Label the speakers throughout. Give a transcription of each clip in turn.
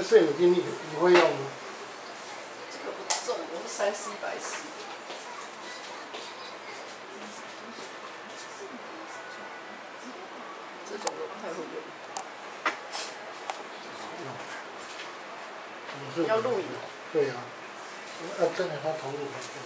Speaker 1: 这摄影机你会用吗？
Speaker 2: 这个不重，我是3C白痴。这种我不太会用。要录影。
Speaker 1: 对呀、真的他投入才可以。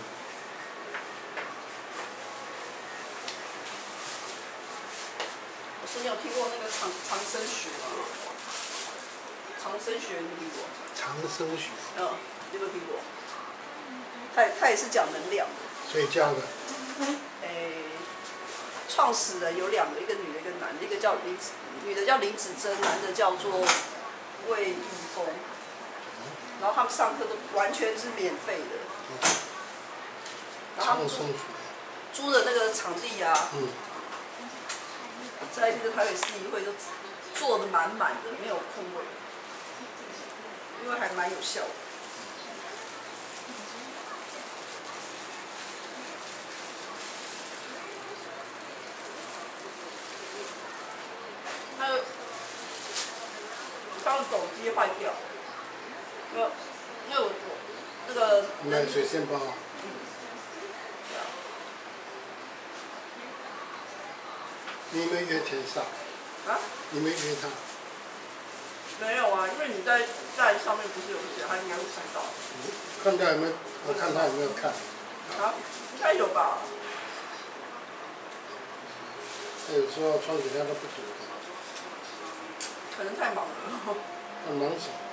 Speaker 2: 老师，你有听过那个长生学吗？长生学你有听过？
Speaker 1: 长生学。
Speaker 2: 你有没有听过？他也是讲能量的。
Speaker 1: 睡觉的。
Speaker 2: 创始人有2个，一个女的，一个男的，一个叫女的叫林子珍，男的叫做魏易峰。然后他们上课都完全是免费的。然后他们租的那个场地啊，在那个台北市议会都坐得满满的，没有空位，因为还蛮有效的。他的手机坏掉，因为我那个
Speaker 1: 买水仙包。你没约前上？
Speaker 2: 啊？
Speaker 1: 你没约他？
Speaker 2: 没有啊，因为你在上面不是有写，他应该会猜到。
Speaker 1: 看他有没有？我看他有没有看。
Speaker 2: 啊？应该有吧。
Speaker 1: 他有时候传给他都不读的。
Speaker 2: 可能太忙了。
Speaker 1: 他忙什么？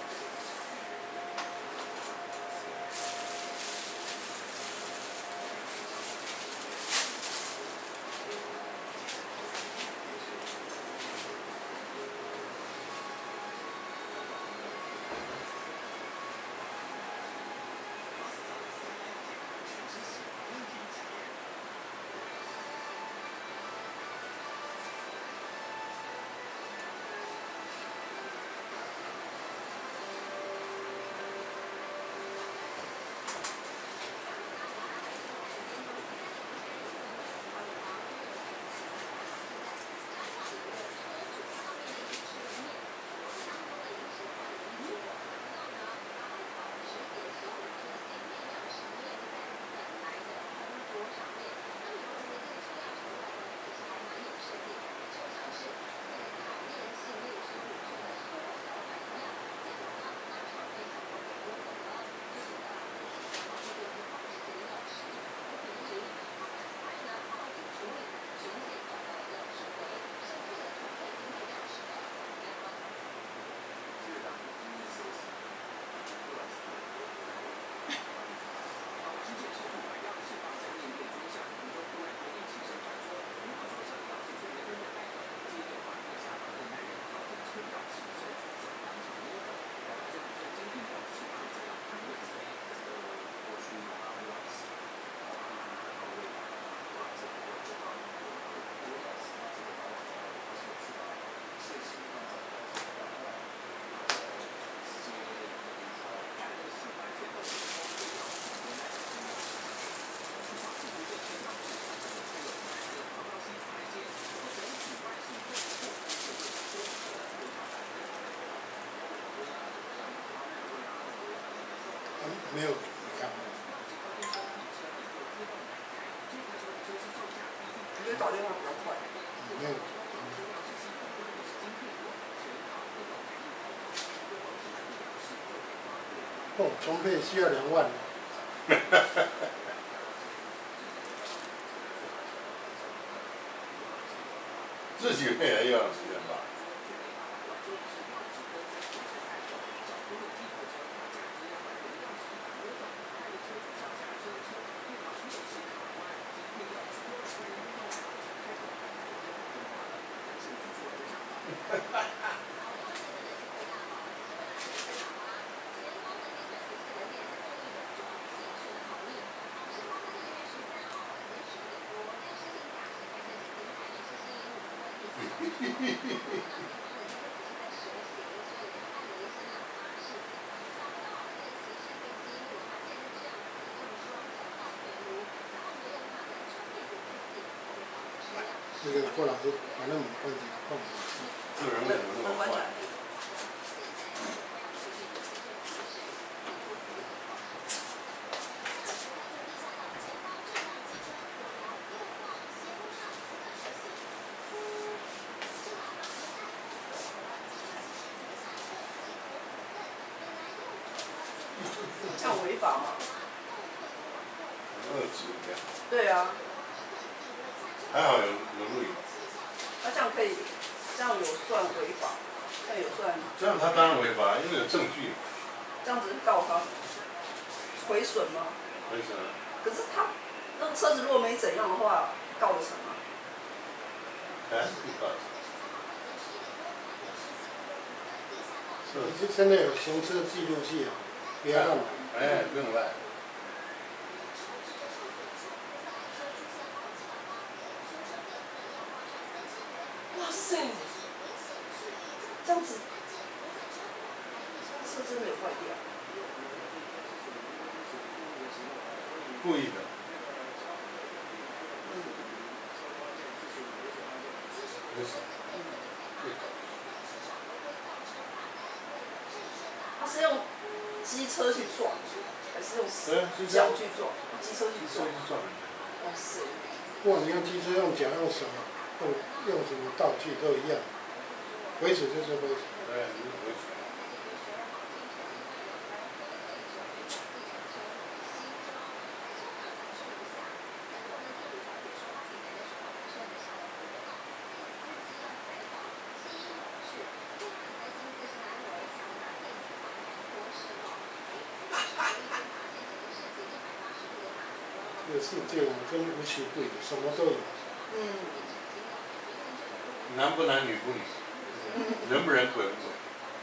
Speaker 1: 没有看。
Speaker 2: 我觉得打电话比较快。
Speaker 1: 没有。哦，充配需要2万。
Speaker 3: 自己配还要时间吧。
Speaker 1: 这个郭老师把那门关起来，放。
Speaker 3: 这人为什么那么坏？
Speaker 2: 这样违法吗？
Speaker 3: 很恶质这样。
Speaker 2: 对啊，
Speaker 3: 还好有录影。
Speaker 2: 那这样可以，这样有算违法，这样有算。
Speaker 3: 这样他当然违法，因为有证据。
Speaker 2: 这样子告他毁损吗？
Speaker 3: 为什么？
Speaker 2: 可是他那个车子如果没怎样的话，告得成吗？
Speaker 3: 还是不告。
Speaker 1: 现在有行车记录器啊，不要乱来。
Speaker 3: 哎，不用赖。
Speaker 2: 哇塞，这样子，车真的有坏掉。
Speaker 3: 故意的。为什么？
Speaker 2: 他是用机车去撞，还是用脚去撞？机车去撞。哇塞！
Speaker 1: 不管你用机车、用脚、用什么、用什么道具都一样，毁损就是毁损。
Speaker 3: 对，就是毁损。
Speaker 1: 这个世界跟无奇不有，什么都有。
Speaker 3: 男不男女不女，人不人鬼不鬼。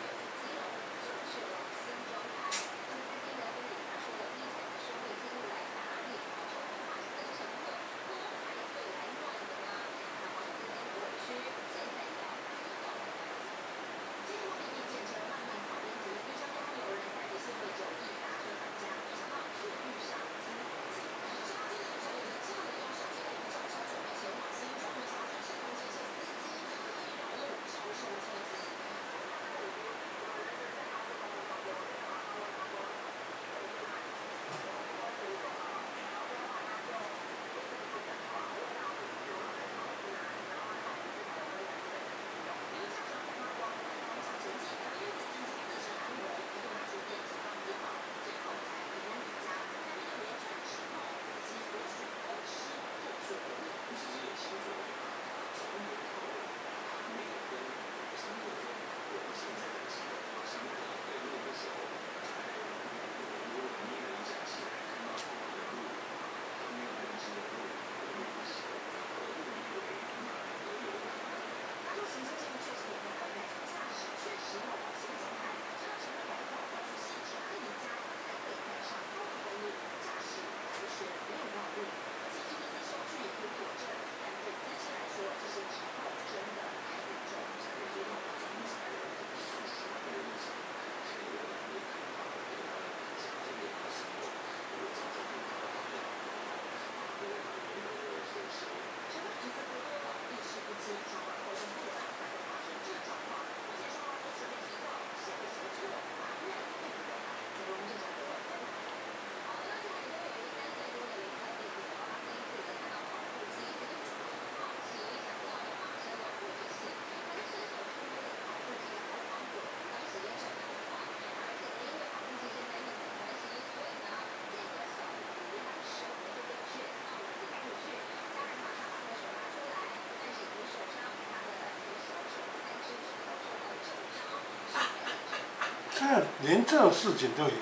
Speaker 1: 看，连这种事情都有。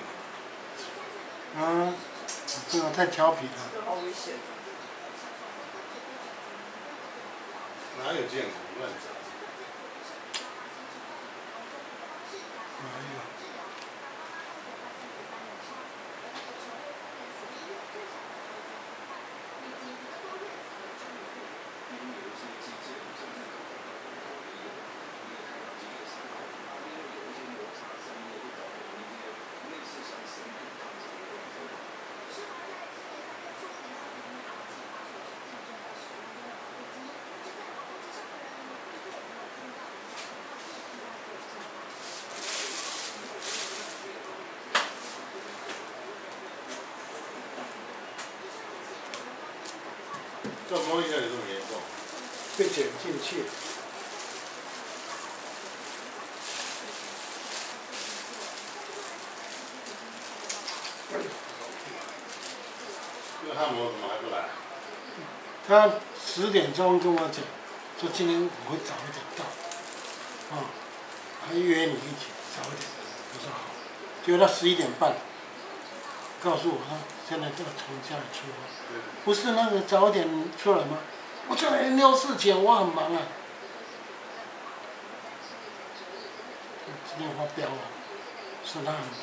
Speaker 1: 这个太调皮了。
Speaker 2: 好危险。
Speaker 3: 哪有见过乱讲？
Speaker 1: 哎呀。
Speaker 3: 撞光一下有这么严重？
Speaker 1: 被卷进去。
Speaker 3: 那汉摩怎么还不来？
Speaker 1: 他10点钟跟我讲，说今天我会早一点到，还约你一起早一点。我说好，结果他11点半告诉我他现在要从家里出发，不是那个早点出来吗？我叫人6事前，我很忙啊。今天发飙了，说他很忙。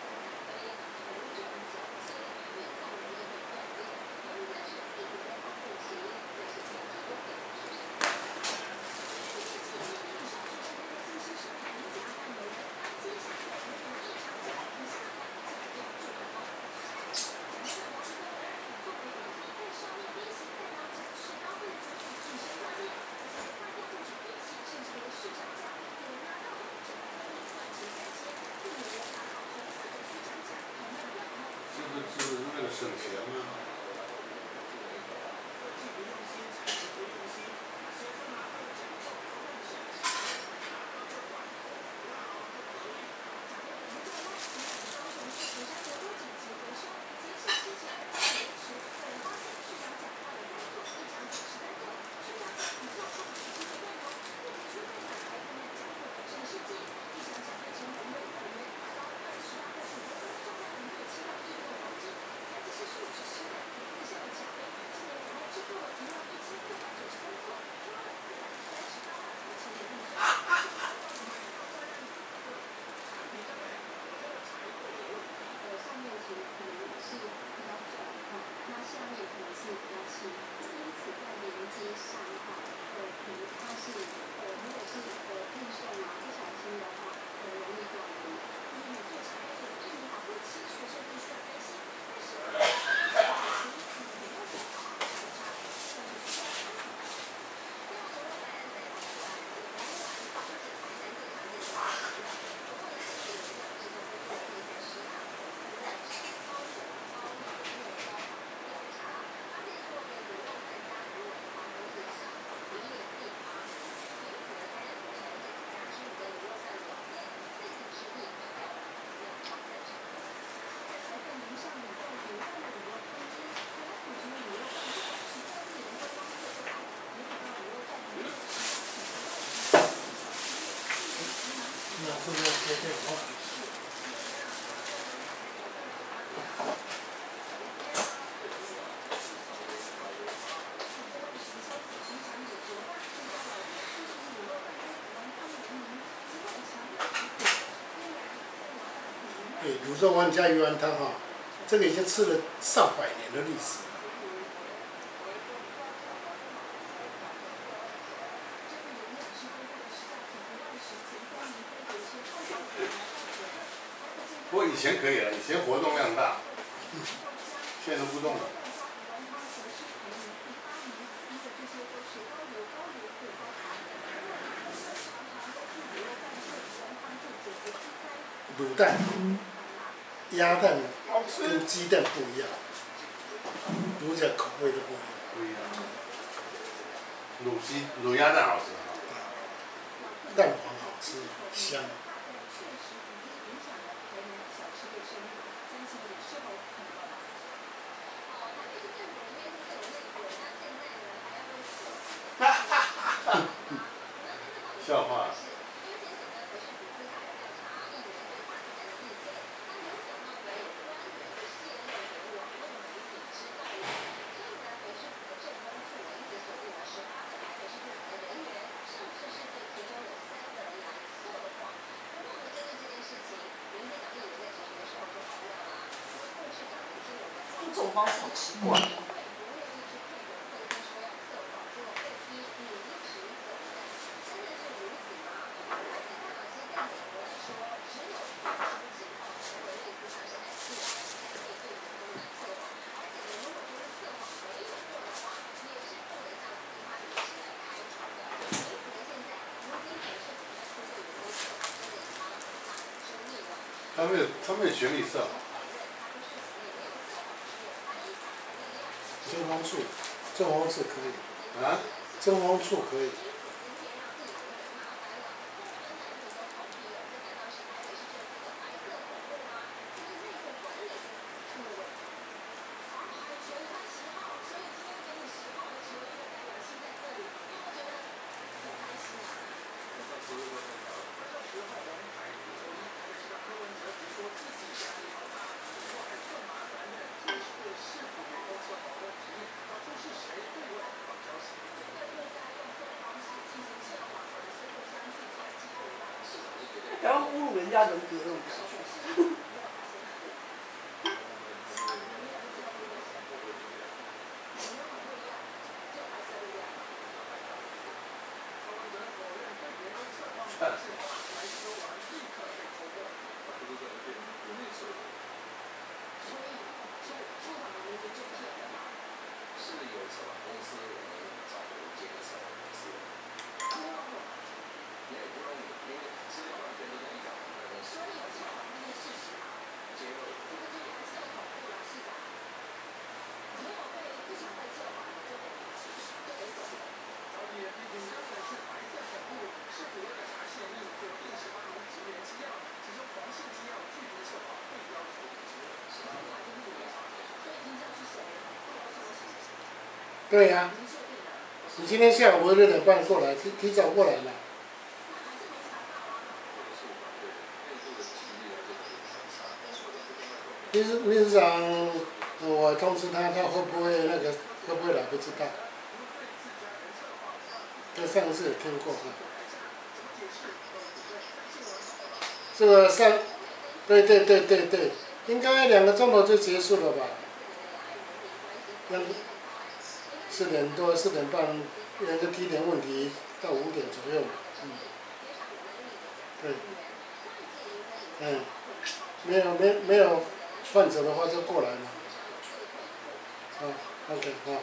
Speaker 3: 是为了省钱吗？
Speaker 1: 是不是接电话？泸州湾加鱼丸汤哈，这个已经吃了上百年的历史了。
Speaker 3: 不过以前可以了，以前活动量大，现在都不动了。
Speaker 1: 卤蛋、鸭蛋跟鸡蛋不一样，卤起来口味都不一样。
Speaker 3: 不一样。卤鸭蛋好吃哈。
Speaker 1: 蛋黄好吃，香。
Speaker 3: 笑话。
Speaker 2: 这种方式好奇怪。
Speaker 3: 他们有学历色。
Speaker 1: 蒸红醋，蒸红醋可以。
Speaker 3: 啊？
Speaker 1: 蒸红醋可以。
Speaker 2: 家人格那种感觉。
Speaker 1: 对呀、你今天下午6点半过来，提早过来了。秘书长，我通知他，他会不会来不知道。他上次也听过哈。这个对，应该2个钟头就结束了吧？4点多4点半，人家提点问题到5点左右嘛，对，没有患者的话就过来嘛，OK 好，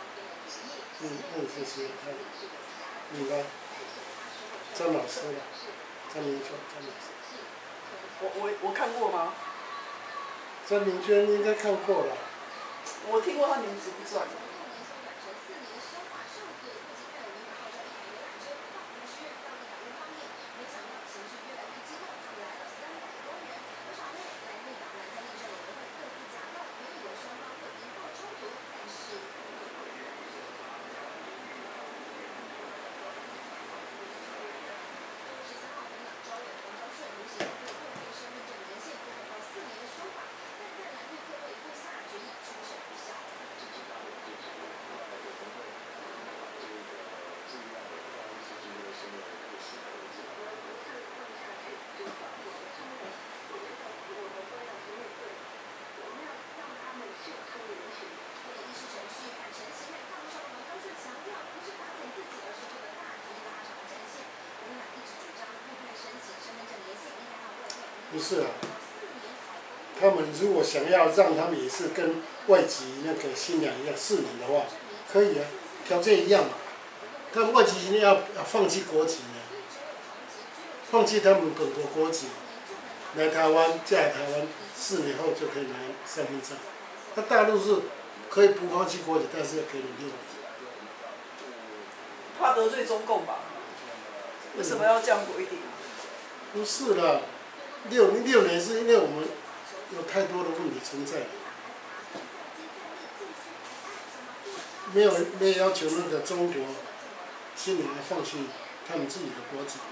Speaker 1: 谢谢，应该，张老师了，张明娟，张老师。
Speaker 2: 我看过吗？
Speaker 1: 张明娟应该看过了。
Speaker 2: 我听过他名字不算。
Speaker 1: 不是啊，他们如果想要让他们也是跟外籍那个新娘一样4年的话，可以啊，条件一样嘛。他们外籍新娘要放弃国籍呢，放弃他们本国国籍，来台湾嫁来台湾4年后就可以拿身份证。那大陆是可以不放弃国籍，但是要给你6年。
Speaker 2: 怕得罪中共吧？为什么要这样规定？
Speaker 1: 不是的，6年是因为我们有太多的问题存在，没有要求那个中国新娘放弃他们自己的国籍。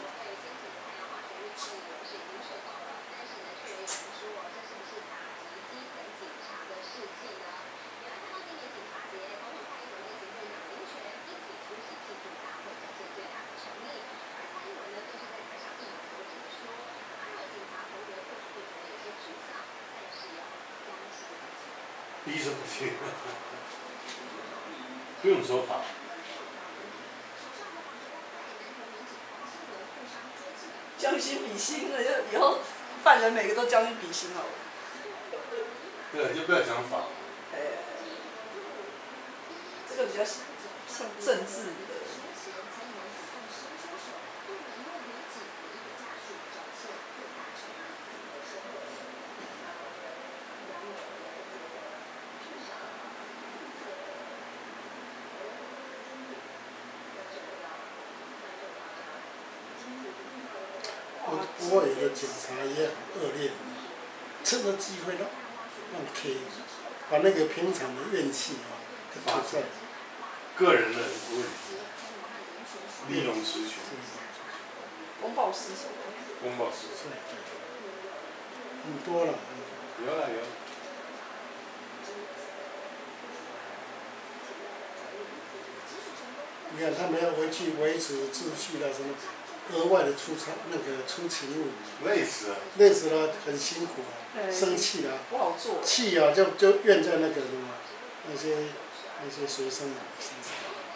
Speaker 3: 逼什么去？不用说法。
Speaker 2: 将心比心了，就以后犯人每个都将心比心好了。
Speaker 3: 对，就不要讲法。
Speaker 2: 这个比较像政治的。
Speaker 1: 国外的警察也很恶劣，趁着机会让K，把那个平常的怨气给发出来。
Speaker 3: 个人的问题，利用职权。
Speaker 2: 公报私仇。
Speaker 3: 公报私仇。
Speaker 1: 很多了。
Speaker 3: 有了。
Speaker 1: 你看他们要回去维持秩序了什么， 额外的出勤务，
Speaker 3: 累死了。
Speaker 1: 累死了，很辛苦啊，生气了，
Speaker 2: 不好做。
Speaker 1: 气啊，就怨在那个什么那些学生啊身上。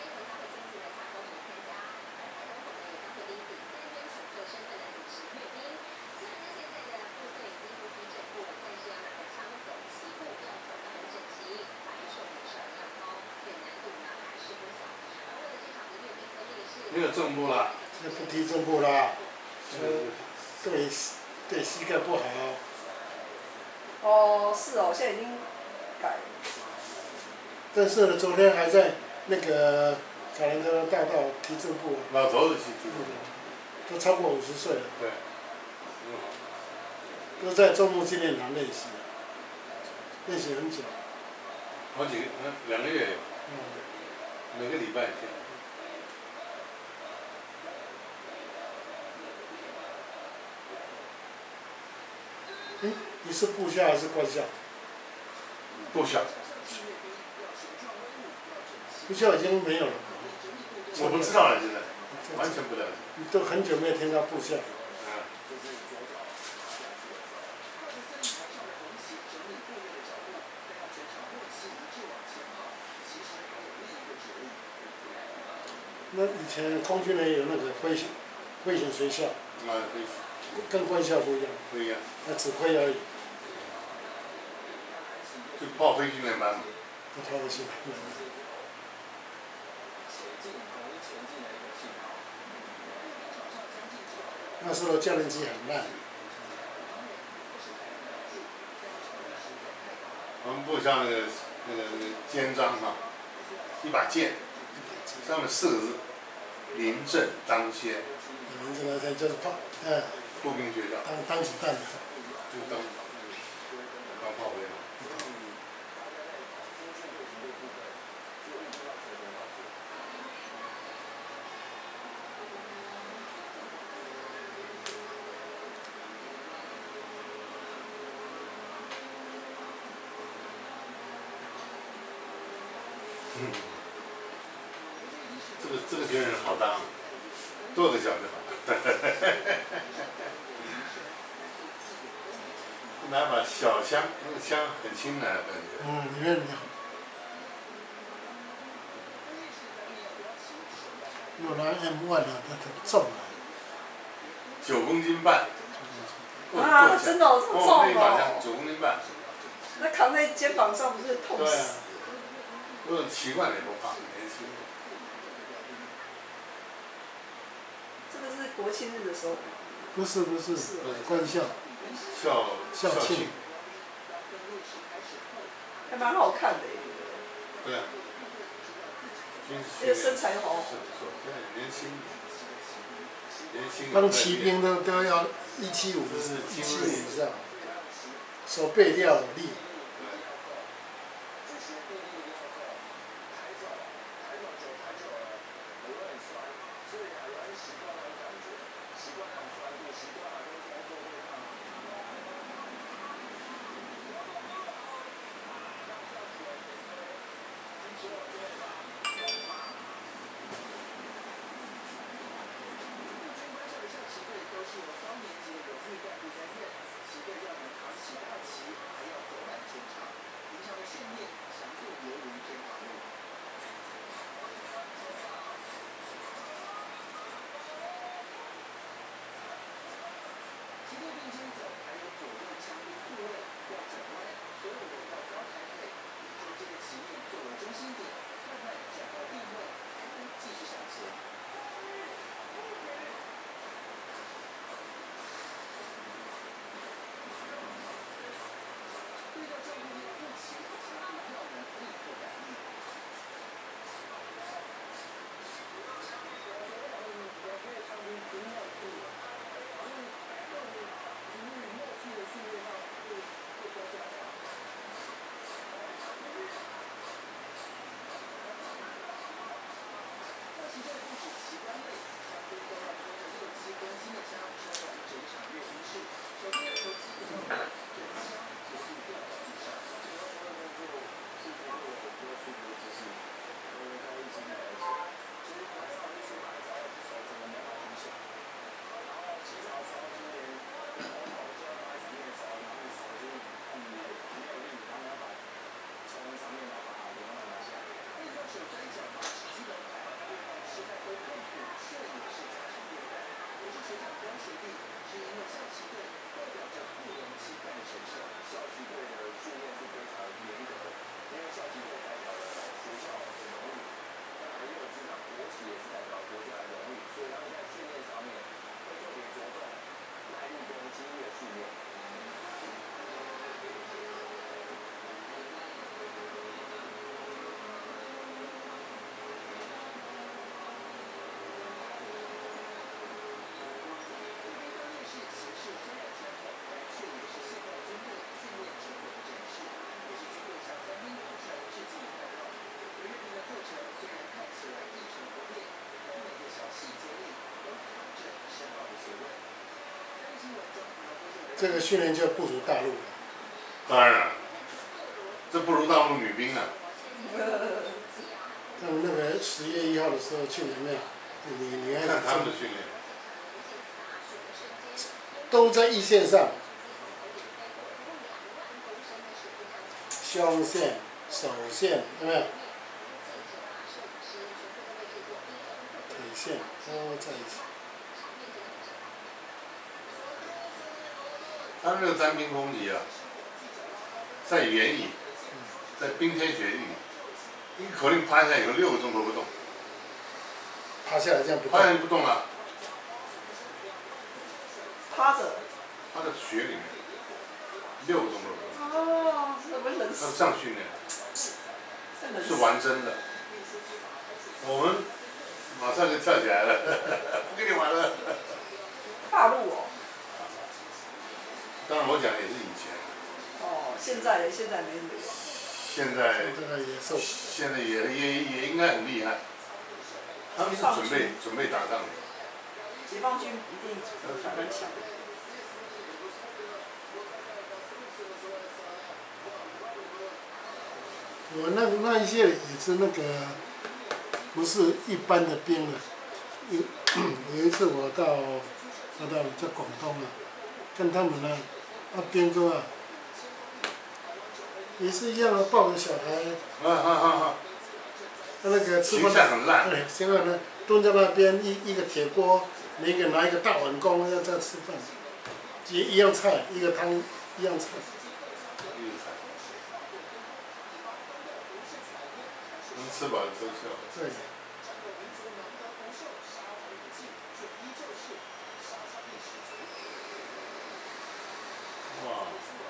Speaker 3: 没有正步了。
Speaker 1: 那不踢正步啦，对膝盖不好。
Speaker 2: 哦，是哦，现在已经改了。
Speaker 1: 但是呢，昨天还在那个卡兰特大道踢正步。
Speaker 3: 老头子踢正步。
Speaker 1: 都超过50岁了。
Speaker 3: 对。
Speaker 1: 都在中牧纪念堂练习，练习很久。
Speaker 3: 好几个，2个月有。每个礼拜一天。
Speaker 1: 你是部校还是官校？
Speaker 3: 部校。
Speaker 1: 部校已经没有了。
Speaker 3: 我不知道了，现在完全不了解。
Speaker 1: 你都很久没有听到部校。那以前空军人有那个飞行学校。
Speaker 3: 飞行。
Speaker 1: 跟官校不一样。
Speaker 3: 不一样。
Speaker 1: 那只挥而已。
Speaker 3: 就炮飞训练班嘛。
Speaker 1: 炮飞训练班。那时候教练机很烂。
Speaker 3: 我们部校那个肩章哈，一把剑，上面4个字：临阵当先。
Speaker 1: 临阵当先就是炮，
Speaker 3: 步兵学校。
Speaker 1: 当子弹的。
Speaker 3: 就当炮灰嘛。这个军人好当，跺个脚就好。拿把小枪，那个枪很轻的感觉。
Speaker 1: 里面有拿 M1的，它很重啊。
Speaker 3: 9公斤半。
Speaker 2: 啊，真的哦，这么重哦。
Speaker 3: 那把枪9公斤半。
Speaker 2: 那扛在肩膀上不是痛死？
Speaker 3: 对啊。如果习惯了也不怕，年轻。
Speaker 2: 这个是国庆日的时候。
Speaker 1: 不是，官校。校庆。
Speaker 2: 还蛮好看的耶。
Speaker 3: 对啊。
Speaker 2: 这个身材好。
Speaker 3: 是不错，年轻。
Speaker 1: 当骑兵都要175以上，手背要有力。 这个训练就不如大陆了。
Speaker 3: 当然了，这不如大陆女兵啊。
Speaker 1: 他们那个10月1号的时候去有没有？你还
Speaker 3: 看他们的训练，
Speaker 1: 都在一线上，胸线、手线有没有？腿线都在一起。
Speaker 3: 他们那个单兵攻击啊，在原野，在冰天雪地里，一个口令拍下来以后6个钟头不动，
Speaker 1: 趴下来这样不动。
Speaker 3: 趴下来不动了，
Speaker 2: 趴着。
Speaker 3: 他在雪里面6个钟头不动。
Speaker 2: 哦，那不冷死。
Speaker 3: 他这样训练，是玩真的。我们马上就跳起来了，不跟你玩了。
Speaker 2: 大陆哦。
Speaker 3: 当然我讲的也是以前。
Speaker 2: 哦，现在没有。
Speaker 3: 现在
Speaker 1: 也受。
Speaker 3: 现在也应该很厉害。他们是准备打仗的。
Speaker 2: 解放军一定很强。
Speaker 1: 我那一些也是那个，不是一般的兵了。有一次我到在广东啊，跟他们呢，兵哥啊，也是一样的，抱着小孩。他那个吃饭。
Speaker 3: 形象很烂。
Speaker 1: 对，现在呢，蹲在那边一个铁锅，每个拿一个大碗公要在吃饭，一样菜，一个汤一样菜。
Speaker 3: 能吃饱就笑。
Speaker 1: 对。
Speaker 3: 哇。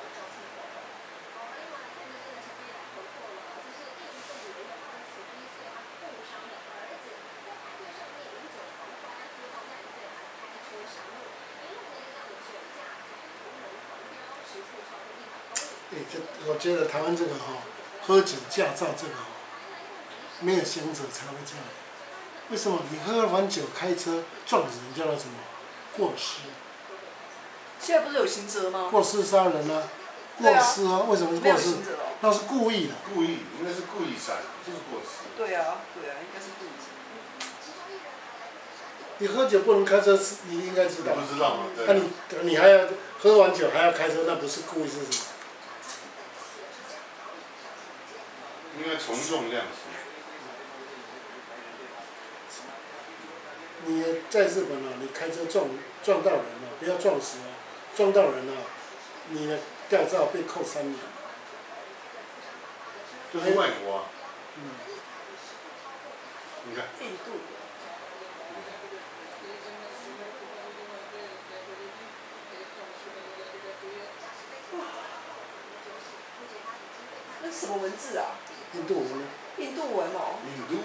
Speaker 1: 我觉得台湾这个喝酒驾照这个没有行者才会这样。为什么？你喝完酒开车撞人叫做什么？过失。
Speaker 2: 现在不是有刑责吗？
Speaker 1: 过失杀人啊，过失啊，为什么是过失？那是故意的。
Speaker 3: 故意，应该是故意杀人，就是过失。
Speaker 2: 对啊，应该是故意。
Speaker 1: 你喝酒不能开车，你应该知道。
Speaker 3: 不知道吗？对。
Speaker 1: 那你还要喝完酒还要开车，那不是故意是什么？
Speaker 3: 应该从重量刑。
Speaker 1: 你在日本啊，你开车撞到人了，不要撞死啊，撞到人了，你的驾照被扣3年。
Speaker 3: 就是外国啊。你看。
Speaker 2: 印度。那是什么文字啊？
Speaker 1: 印度文。
Speaker 2: 印度文哦。
Speaker 3: 印度。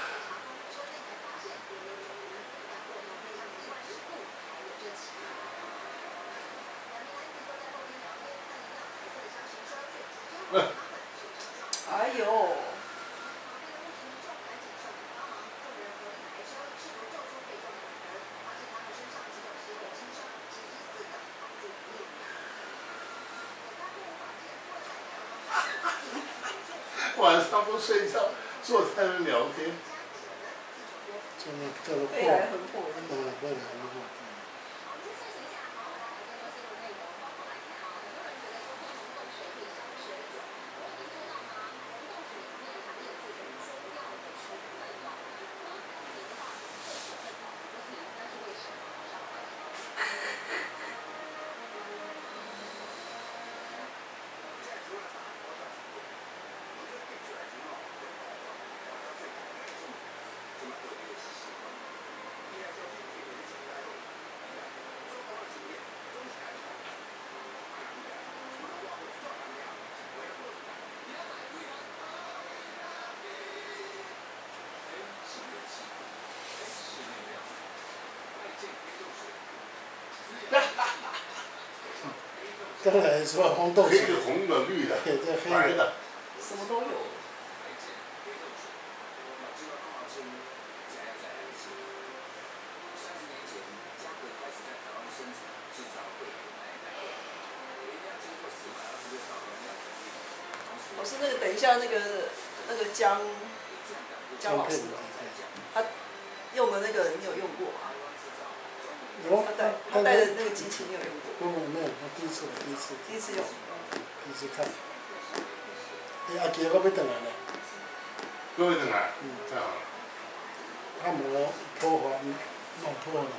Speaker 2: 哎呦！
Speaker 3: 晚上不睡觉，坐在那聊天。
Speaker 2: 飞来横祸。
Speaker 1: 飞来横祸。刚才说红豆
Speaker 3: 黑的、红的、绿的、白的，
Speaker 2: 什么都有。 我是那个等一下那个姜老师，他用的那个你有用过吗？
Speaker 1: 有。
Speaker 2: 他带的那个机器你有用过？
Speaker 1: 没有，我第一次
Speaker 2: 用。
Speaker 1: 第一次看。阿杰我要回来了。
Speaker 3: 各位回来。太好了。
Speaker 1: 按摩破坏弄破了。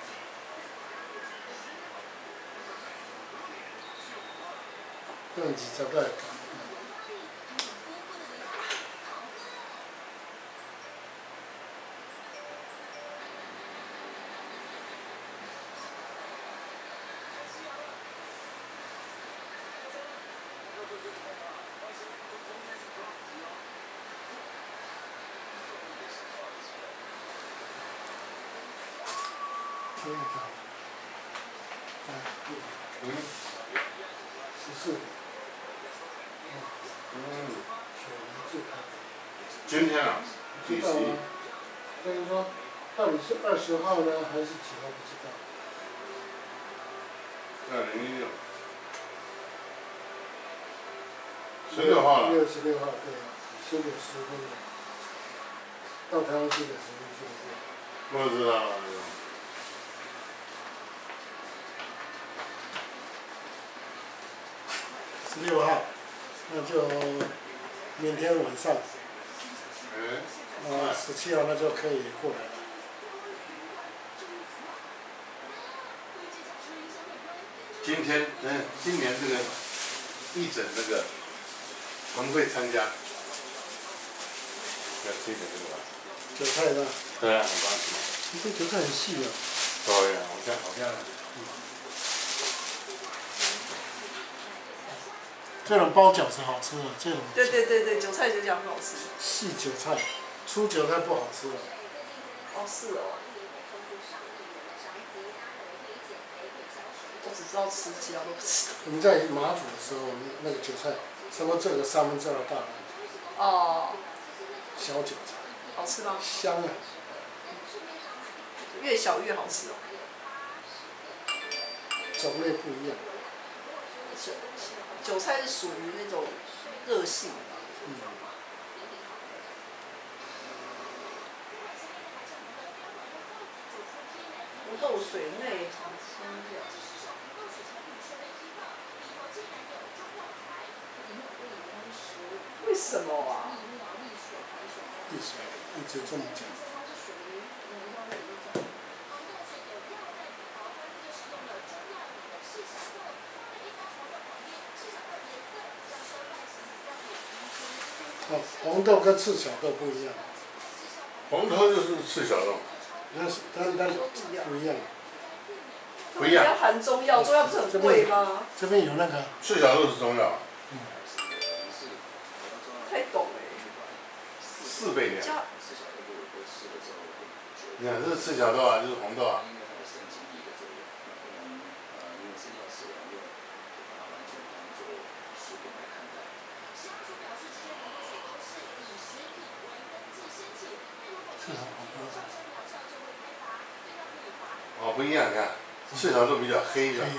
Speaker 1: 用20块。14。
Speaker 3: 今天啊，
Speaker 1: 不知道啊，所以说到底是20号呢，还是几号不知道。
Speaker 3: 2016。16号了。
Speaker 1: 6月16号，对啊，7点10分了。到台湾7点10分是不是？
Speaker 3: 不知道。
Speaker 1: 16号，那就明天晚上。17号那就可以过来了。
Speaker 3: 今年这个义诊那个常会参加，要吃一点这个吧。
Speaker 1: 韭菜是吧？
Speaker 3: 对啊，很高兴。
Speaker 1: 你这韭菜很细啊。
Speaker 3: 对啊，好漂亮。
Speaker 1: 这种包饺子好吃啊，这种。
Speaker 2: 对，韭菜就这样很好吃。
Speaker 1: 细韭菜，粗韭菜不好吃了。
Speaker 2: 哦，是哦。我只知道吃，其他都不知道。
Speaker 1: 我们在马祖的时候，那个韭菜，差不多这个3分之2大。
Speaker 2: 哦。
Speaker 1: 小韭菜。
Speaker 2: 好吃吗？
Speaker 1: 香啊。
Speaker 2: 越小越好吃哦。
Speaker 1: 种类不一样。
Speaker 2: 韭菜是属于那种热性。红豆水内含香料。为什么啊？
Speaker 1: 一直这么讲。红豆跟赤小豆不一样。
Speaker 3: 红豆就是赤小豆。
Speaker 1: 但不一样。
Speaker 3: 不一样。
Speaker 2: 要含中药，中药不是很贵吗？
Speaker 1: 这边有那个。
Speaker 3: 赤小豆是中药。
Speaker 2: 太懂哎。
Speaker 3: 4倍量。你看，这是赤小豆啊，这是红豆啊。哦，不一样，你看，赤小豆比较黑的。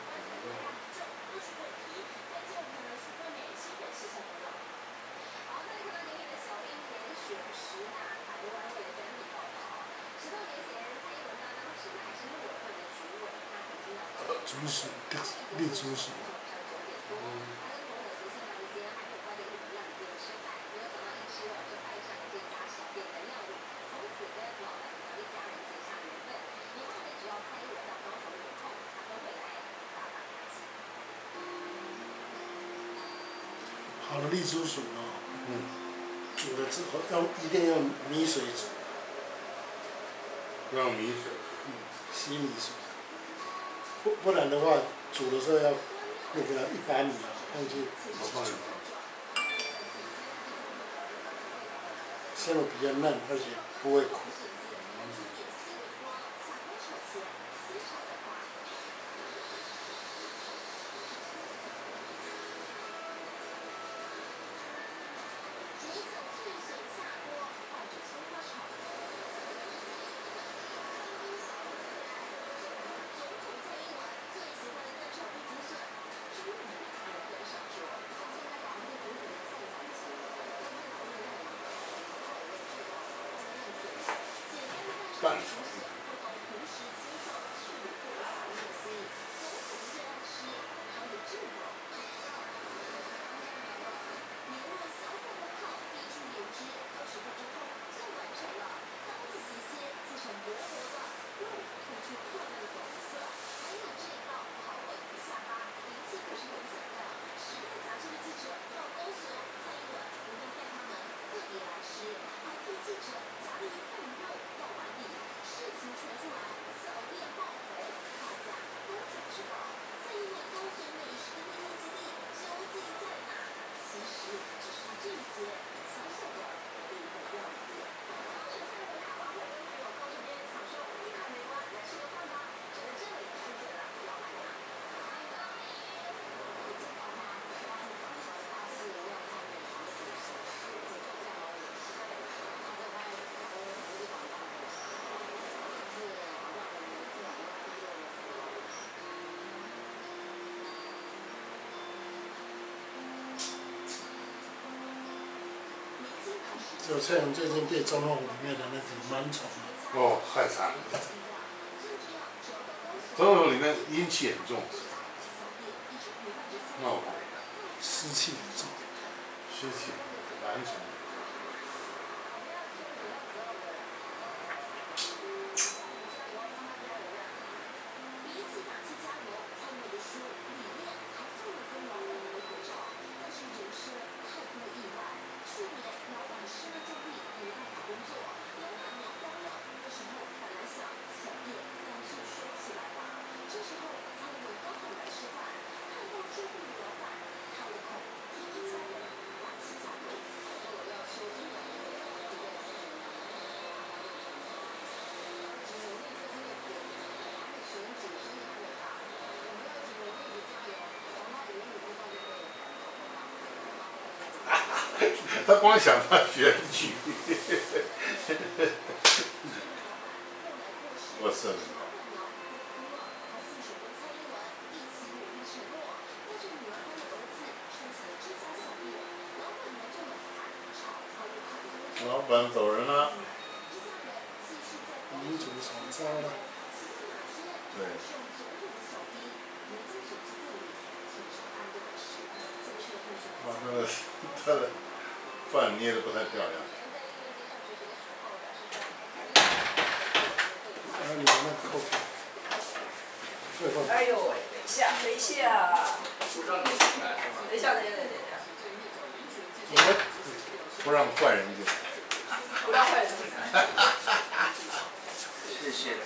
Speaker 1: 竹笋，绿竹笋。好的绿竹笋哦，煮了之后一定要米水煮。
Speaker 3: 要米水。
Speaker 1: 稀米水。不然的话，煮的时候要那个1把米啊放进去煮，这样比较嫩，而且不会苦。 就蔡永最近对中华里面的那个蛮宠的。
Speaker 3: 哦，太惨了。中华里面阴气很重，闹鬼，
Speaker 1: 湿气很重。
Speaker 3: 湿气，蛮宠。他光想到选举，我是。老板走人了。
Speaker 1: 民主爽招了。
Speaker 3: 对。他的饭捏的不太漂亮。
Speaker 1: 然后你把那个扣住。最后。
Speaker 2: 哎呦喂，等一下，等一下。等一下，等一下。
Speaker 3: 不让坏人进。
Speaker 2: 不让坏人进来。
Speaker 4: 谢谢。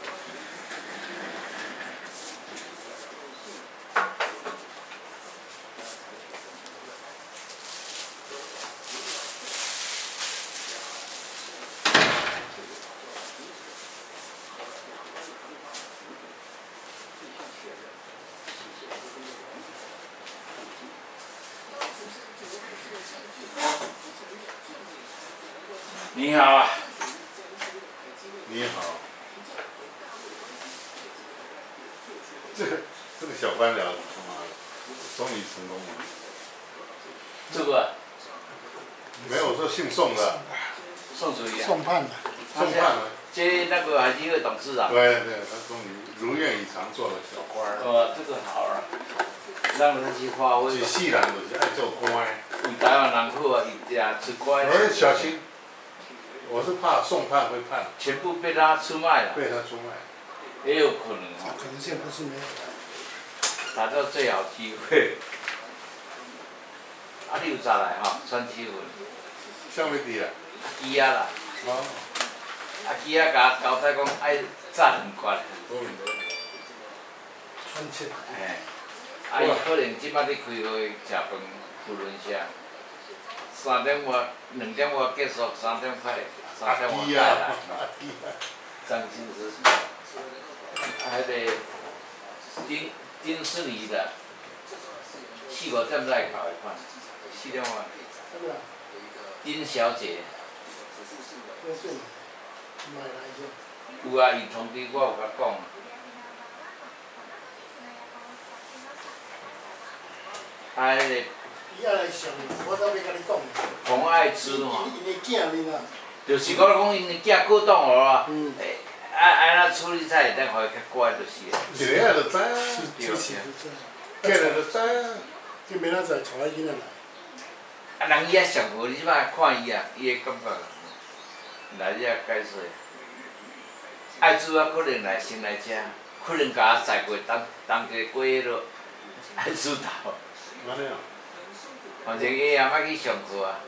Speaker 4: 你好啊。
Speaker 3: 你好。这个小官僚，他妈的，终于成功了。
Speaker 4: 这个。
Speaker 3: 没有，我说姓宋的。
Speaker 4: 宋主席啊。
Speaker 1: 宋判的。
Speaker 3: 宋判的。
Speaker 4: 接那个海基会董事长。
Speaker 3: 对对，他终于如愿以偿做了小官儿。
Speaker 4: 这个好啊，让他去发挥。
Speaker 3: 一世人就是爱做官。
Speaker 4: 为台湾人好啊，伊也出乖。
Speaker 3: 小心，我是怕宋判会判。
Speaker 4: 全部被他出卖了。
Speaker 3: 被他出卖。
Speaker 4: 也有可能啊。
Speaker 1: 可能性不是没有。
Speaker 4: 达到最好机会。啊，你有咋来哈？穿起份。
Speaker 3: 啥物事啊？
Speaker 4: 机啊啦。
Speaker 3: 哦。
Speaker 4: 机啊，甲交代讲爱炸两罐。
Speaker 1: 穿起来。
Speaker 4: 哎。伊可能即摆咧开会食饭，扶轮社。3点外，2点外结束，3点快，3点外带来。张金是。迄个丁世礼的，4、5点才会到的款，4点外。丁小姐。有啊，伊通知我有甲讲。啊，迄个。
Speaker 1: 伊也来上，我才要甲你讲。
Speaker 4: 洪爱珠吼。
Speaker 1: 伊个囝哩啦。
Speaker 4: 就是我讲因个囝过档哦啊。安怎处理才会当互伊较乖就是。
Speaker 3: 一个就知啊。
Speaker 4: 对
Speaker 3: 对。过来就知啊。
Speaker 1: 你明仔载带囡仔来。
Speaker 4: 啊，人伊也上好，你即摆看伊啊，伊个感觉，来遮解说。爱珠啊，可能来先来遮，可能甲我载过当个过迄落爱珠头。
Speaker 3: 安尼啊。
Speaker 4: 反正伊也莫去上课啊。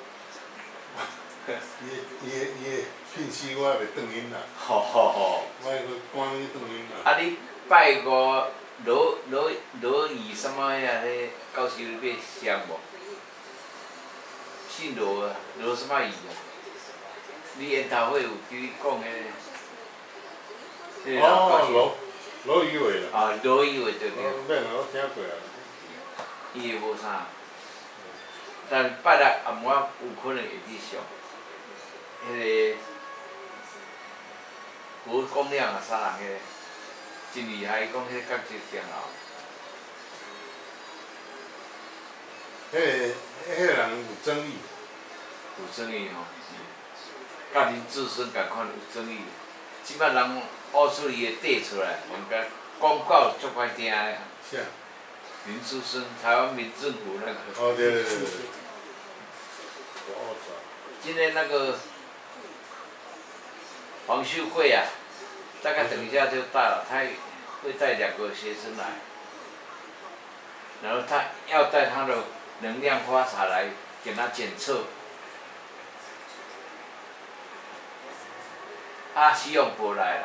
Speaker 3: 伊聘息我也袂转因啦。
Speaker 4: 吼吼吼。
Speaker 3: 我个赶去转因啦。
Speaker 4: 啊，你拜五罗伊什么呀？迄教授要上无？姓罗啊，罗什么伊啊？你研讨会有去讲迄个？
Speaker 3: 哦，罗宇伟啦。
Speaker 4: 啊，罗宇伟对对。
Speaker 3: 免啦，我听过啊。
Speaker 4: 伊个无啥，但拜六暗暝有可能会去上。迄个无讲两啊3人个，真厉害，伊讲迄个感觉上好。
Speaker 3: 迄个人有争议，
Speaker 4: 有生意吼，甲恁自身共款有生意。即摆人挖出伊的底出来，我们甲广告足快听的。
Speaker 3: 是啊。
Speaker 4: 林志升，台湾民政府那个。
Speaker 3: 哦，对对对对。
Speaker 4: 今天那个黄秀贵啊，大概等一下就到了，他会带2个学生来，然后他要带他的能量花茶来给他检测。啊，使用无来，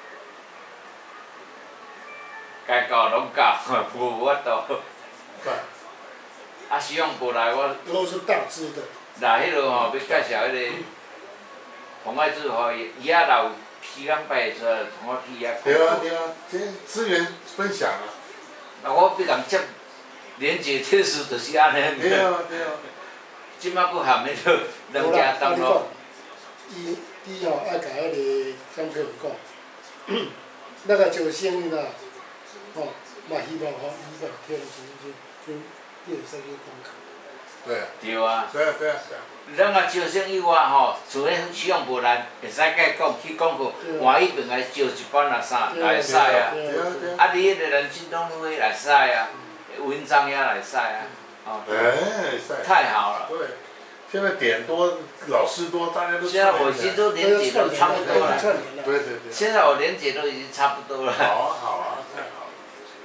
Speaker 4: 该教拢教，无法度。啊，使用无来我。
Speaker 1: 都是大只的。
Speaker 4: 那迄落吼，要介绍迄个洪爱志吼，伊仔若有时间摆出来，同我去遐看。
Speaker 3: 对啊对啊，这资源分享啊。
Speaker 4: 那我要共接连接铁丝，就是安尼。
Speaker 3: 对啊对啊。
Speaker 4: 即摆佫含迄落两家东路。
Speaker 1: 伊吼爱甲迄个张佩文讲，那个做生意啦，吼，嘛希望吼伊个听就会使去讲课。
Speaker 3: 对啊。
Speaker 4: 对啊。
Speaker 3: 对啊对啊对啊。
Speaker 4: 咱啊招生以外吼，除非使用无难，会使甲伊讲去讲课，换伊平来招一班啊啥，也会使啊。啊，你迄个人进东路也使啊，文章也会使啊。哦。
Speaker 3: 哎，
Speaker 4: 太好了。
Speaker 3: 对。现在点多，老师多，大家都。
Speaker 4: 现在火鸡都连结都差不多了。
Speaker 3: 对对对。
Speaker 4: 现在我连结都已经差不多了。
Speaker 3: 好啊好啊，太好了。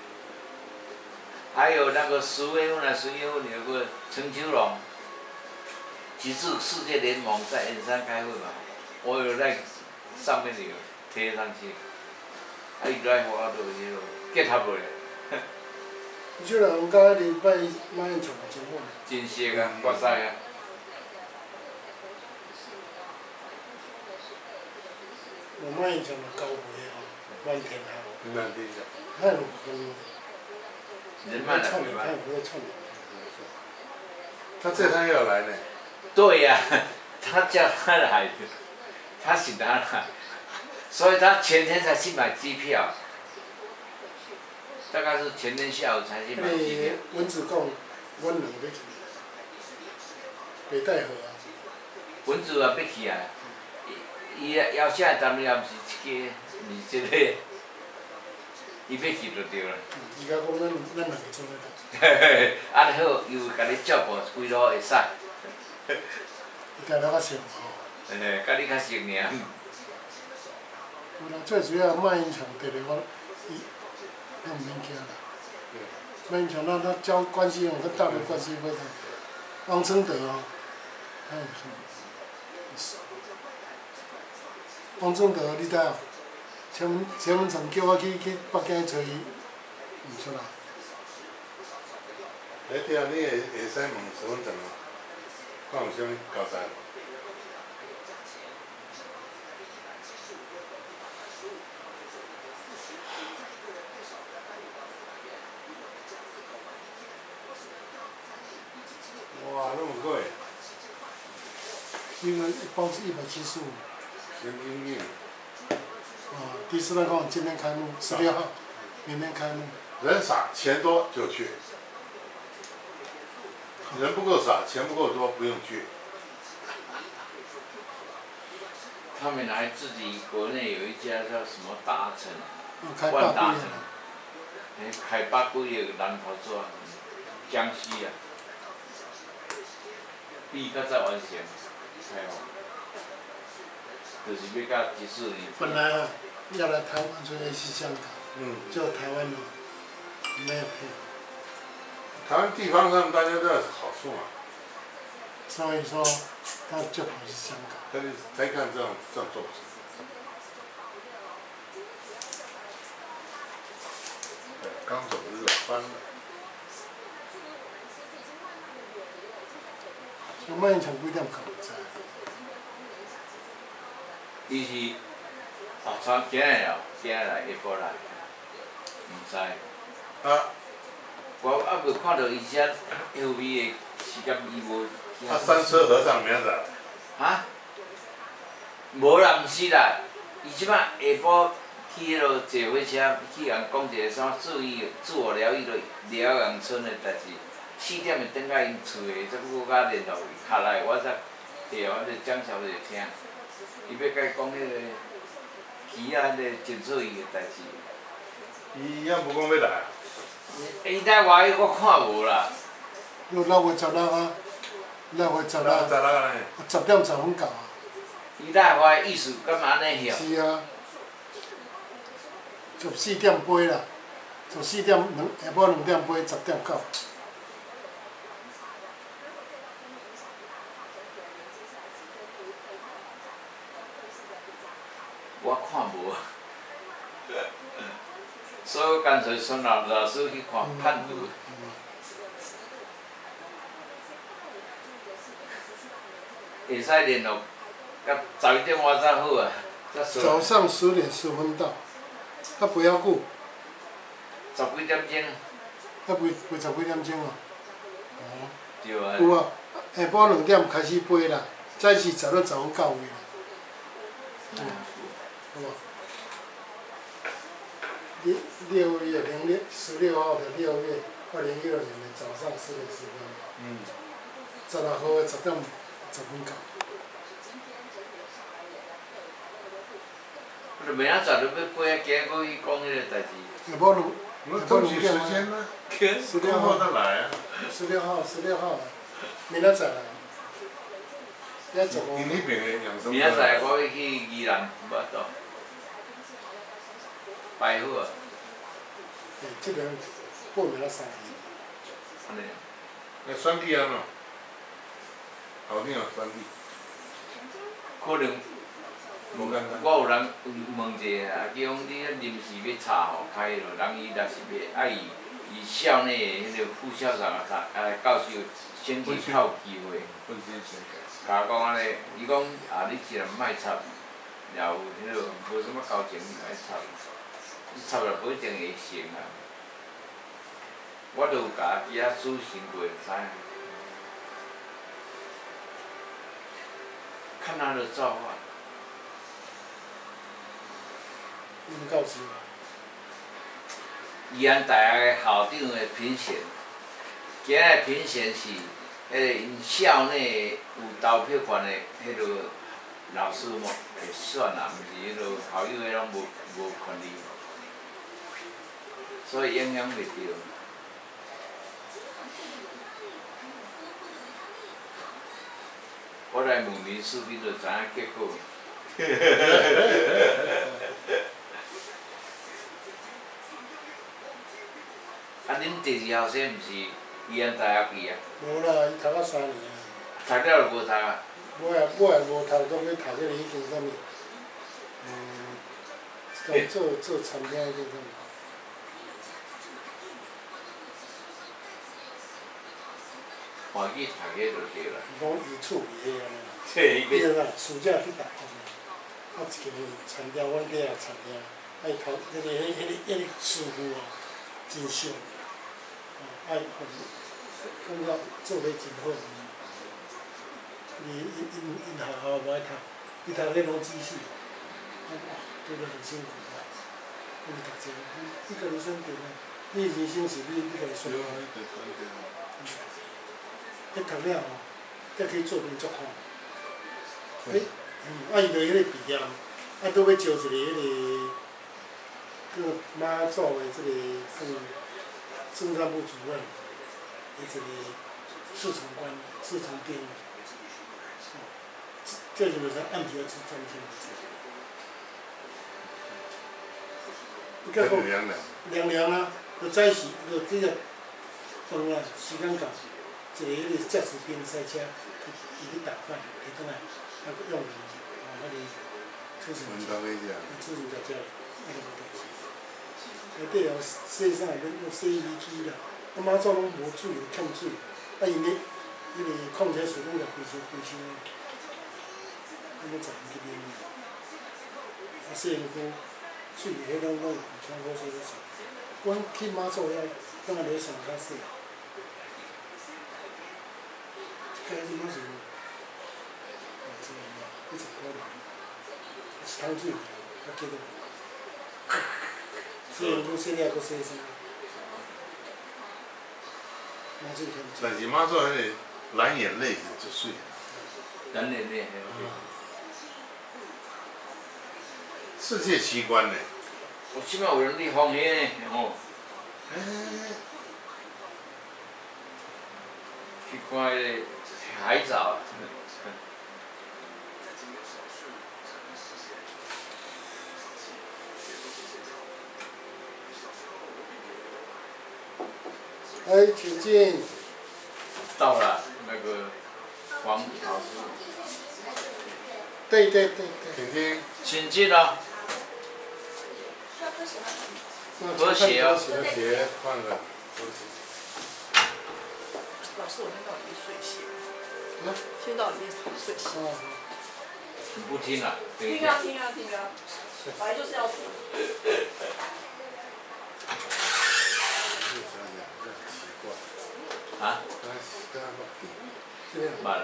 Speaker 4: 还有那个10月份有个陈秋龙，极致世界联盟在燕山开会嘛，我有在上面有贴上去，啊，伊来我都有结合落。
Speaker 1: 你即人甲礼拜马英九真好。
Speaker 4: 真熟啊，我知啊。
Speaker 1: 我马英九嘛交陪吼，满天下。
Speaker 3: 满天下。
Speaker 1: 太有风。
Speaker 4: 人脉来回
Speaker 1: 太会串联。
Speaker 3: 他这趟要来呢。
Speaker 4: 对呀，他叫他来的，他请他来，所以他前天才去买机票，大概是前天下午才去买机票。
Speaker 1: 文子讲，阮两个要去，北戴河啊。
Speaker 4: 文子也要去啊，伊邀请的当然也毋是一家，是即个，伊要去就对了。
Speaker 1: 伊甲讲咱两个做伙。
Speaker 4: 安尼好，又甲你照顾几路会使。
Speaker 1: 伊甲咱较熟吼。
Speaker 4: 嘿，甲你较熟尔。
Speaker 1: 有啦，最主要马英强摕咧我，伊，咱毋免惊啦。马英强他交关系跟大陆关系非常。王承德哦，哎，王承德你知哦？前文成叫我去北京找伊，毋出来。
Speaker 3: 哎，对啊，你会使问身份证啊，看有啥物交代。哇，那么贵！
Speaker 1: 因为一包是175。
Speaker 3: 神经病。
Speaker 1: 第4段公今天开幕，16号，明天开幕。
Speaker 3: 人少钱多就去，人不够少，钱不够多不用去。
Speaker 4: 他们还自己国内有一家叫什么达成，
Speaker 1: 万
Speaker 4: 达成，开8几个人头做，江西啊，比较早完成，哎吼，就是要到14年。
Speaker 1: 本来啊，要来台湾，所以是香港，就台湾哦，没有配。
Speaker 3: 台湾地方上大家都有好处嘛。
Speaker 1: 所以说，他就跑去香港。
Speaker 3: 他就才看这种做法。刚走日翻了。
Speaker 1: 像马英强几点到？唔知。
Speaker 4: 伊是，传今日哦，今日来，下晡来，唔知。
Speaker 3: 啊。
Speaker 4: 我还未看到伊只 LV 的时间，伊无。
Speaker 3: 他三车和尚明仔载。
Speaker 4: 哈？无啦，毋是啦，伊即摆下晡去迄落坐火车去人讲一个啥自我疗愈的疗养村的代志，4点会转到因厝的，再搁甲联络伊，敲来我才对啊，迄个蒋小姐听，伊要甲伊讲迄个鱼仔迄个真错伊个代志。
Speaker 3: 伊也无讲要来啊。
Speaker 4: 伊在外我看无啦。
Speaker 1: 6月16啊，6月16啊
Speaker 3: 16个呢
Speaker 1: ，10点10分到啊。
Speaker 4: 伊在外意思干嘛安尼晓？
Speaker 1: 是啊，14点飞啦，14点下晡2点飞，10点到。
Speaker 4: 我看无，所以干脆孙老师去看判读。会使联络，甲11点我才好啊，才算。
Speaker 1: 早上10点10分到，啊不要久，
Speaker 4: 10几点钟。
Speaker 1: 啊飞10几点钟哦。哦。
Speaker 4: 对啊。
Speaker 1: 有啊，下晡2点开始飞啦，早时10点10分到位啦。有无？6月16号的6月2016年的早上10点10分。16号的10点10分到。
Speaker 4: 就明仔载就要飞啊，今仔搁去讲迄个代志。
Speaker 1: 下晡2
Speaker 3: 我争取时间呢，16号再来啊。
Speaker 1: 16号，明仔载啦。明仔载
Speaker 3: 因迄边的养生。
Speaker 4: 明仔载我要去宜兰，无到。拜好啊。
Speaker 1: 这边报名了3个。
Speaker 4: 安尼。
Speaker 3: 那选举安怎？后天哦，选举。
Speaker 4: 可能。
Speaker 3: 无简单。
Speaker 4: 我有人问一下，啊，叫讲你迄临时要查吼，开落，人伊若是要爱伊校内的迄个副校长教授先去透机会。
Speaker 3: 本身先。
Speaker 4: 甲我讲安尼，伊讲啊，你既然莫插，也有迄落无啥物交情，你莫插，你插了不一定会成啊。我著有甲伊仔咨询过，知影。看他的造化。
Speaker 1: 因教授啊。
Speaker 4: 宜安大学的校长的评选，今仔的评选是迄个因校内有投票权的迄落老师mo会选啊，毋是迄落校友的拢无权利，所以影响袂着。我来问民事，你就知影结果。啊，恁第二后生毋是宜安大学毕啊？
Speaker 1: 无啦，伊读啊3年啊。
Speaker 4: 读了就无读啊？
Speaker 1: 我也无读，当去读迄个迄个啥物，做餐厅迄个啥物。
Speaker 4: 换去读迄就对啦。
Speaker 1: 讲伊厝边迄安尼。
Speaker 4: 对，
Speaker 1: 伊啊，暑假去读安尼，啊一个餐厅，阮底下餐厅，爱头迄个师傅啊，真俗，爱感觉做伙真好。因学校无爱读，伊读迄拢技术，读得很辛苦啊。伊读这个，你家己选择啊，你人生是你家己选择。迄读了吼，才去做民族看。啊伊就迄个毕业，啊拄要招一个迄个，叫妈祖的即个算政战部主任，一个侍从官、侍从兵。这就是说按条去专心。伊甲讲凉啊，就早时就这个饭啊，时间到，一个迄个驾驶兵赛车伊去打饭，下转来，啊用迄个出行车，出行车遮，啊就无代志。内底哦洗啥用洗衣机啦，啊妈祖拢无水，欠水，啊因咧迄个矿泉水拢着规箱。咱要十年去啉，啊，洗身躯，水迄拢有窗户洗洗。阮去妈祖遐，当然咧上较洗。这个即摆是，几十块钱，一桶水，啊记得。洗身躯洗了，搁洗身。妈祖天。
Speaker 3: 但是妈祖迄个蓝眼泪是足水。
Speaker 4: 人脸的。
Speaker 3: 世界奇观呢？
Speaker 4: 我起码有人去放遐呢，哦。去看迄个海藻。
Speaker 1: 哎，请进。
Speaker 4: 到了那个黄老师。
Speaker 1: 对。
Speaker 3: 请听。
Speaker 4: 请进啊。和谐啊。
Speaker 3: 和谐，换个。
Speaker 2: 老师，我听到你睡醒。听到你睡醒。
Speaker 4: 你不听啊？
Speaker 2: 听啊！本来就是要听。
Speaker 4: 啊？慢了。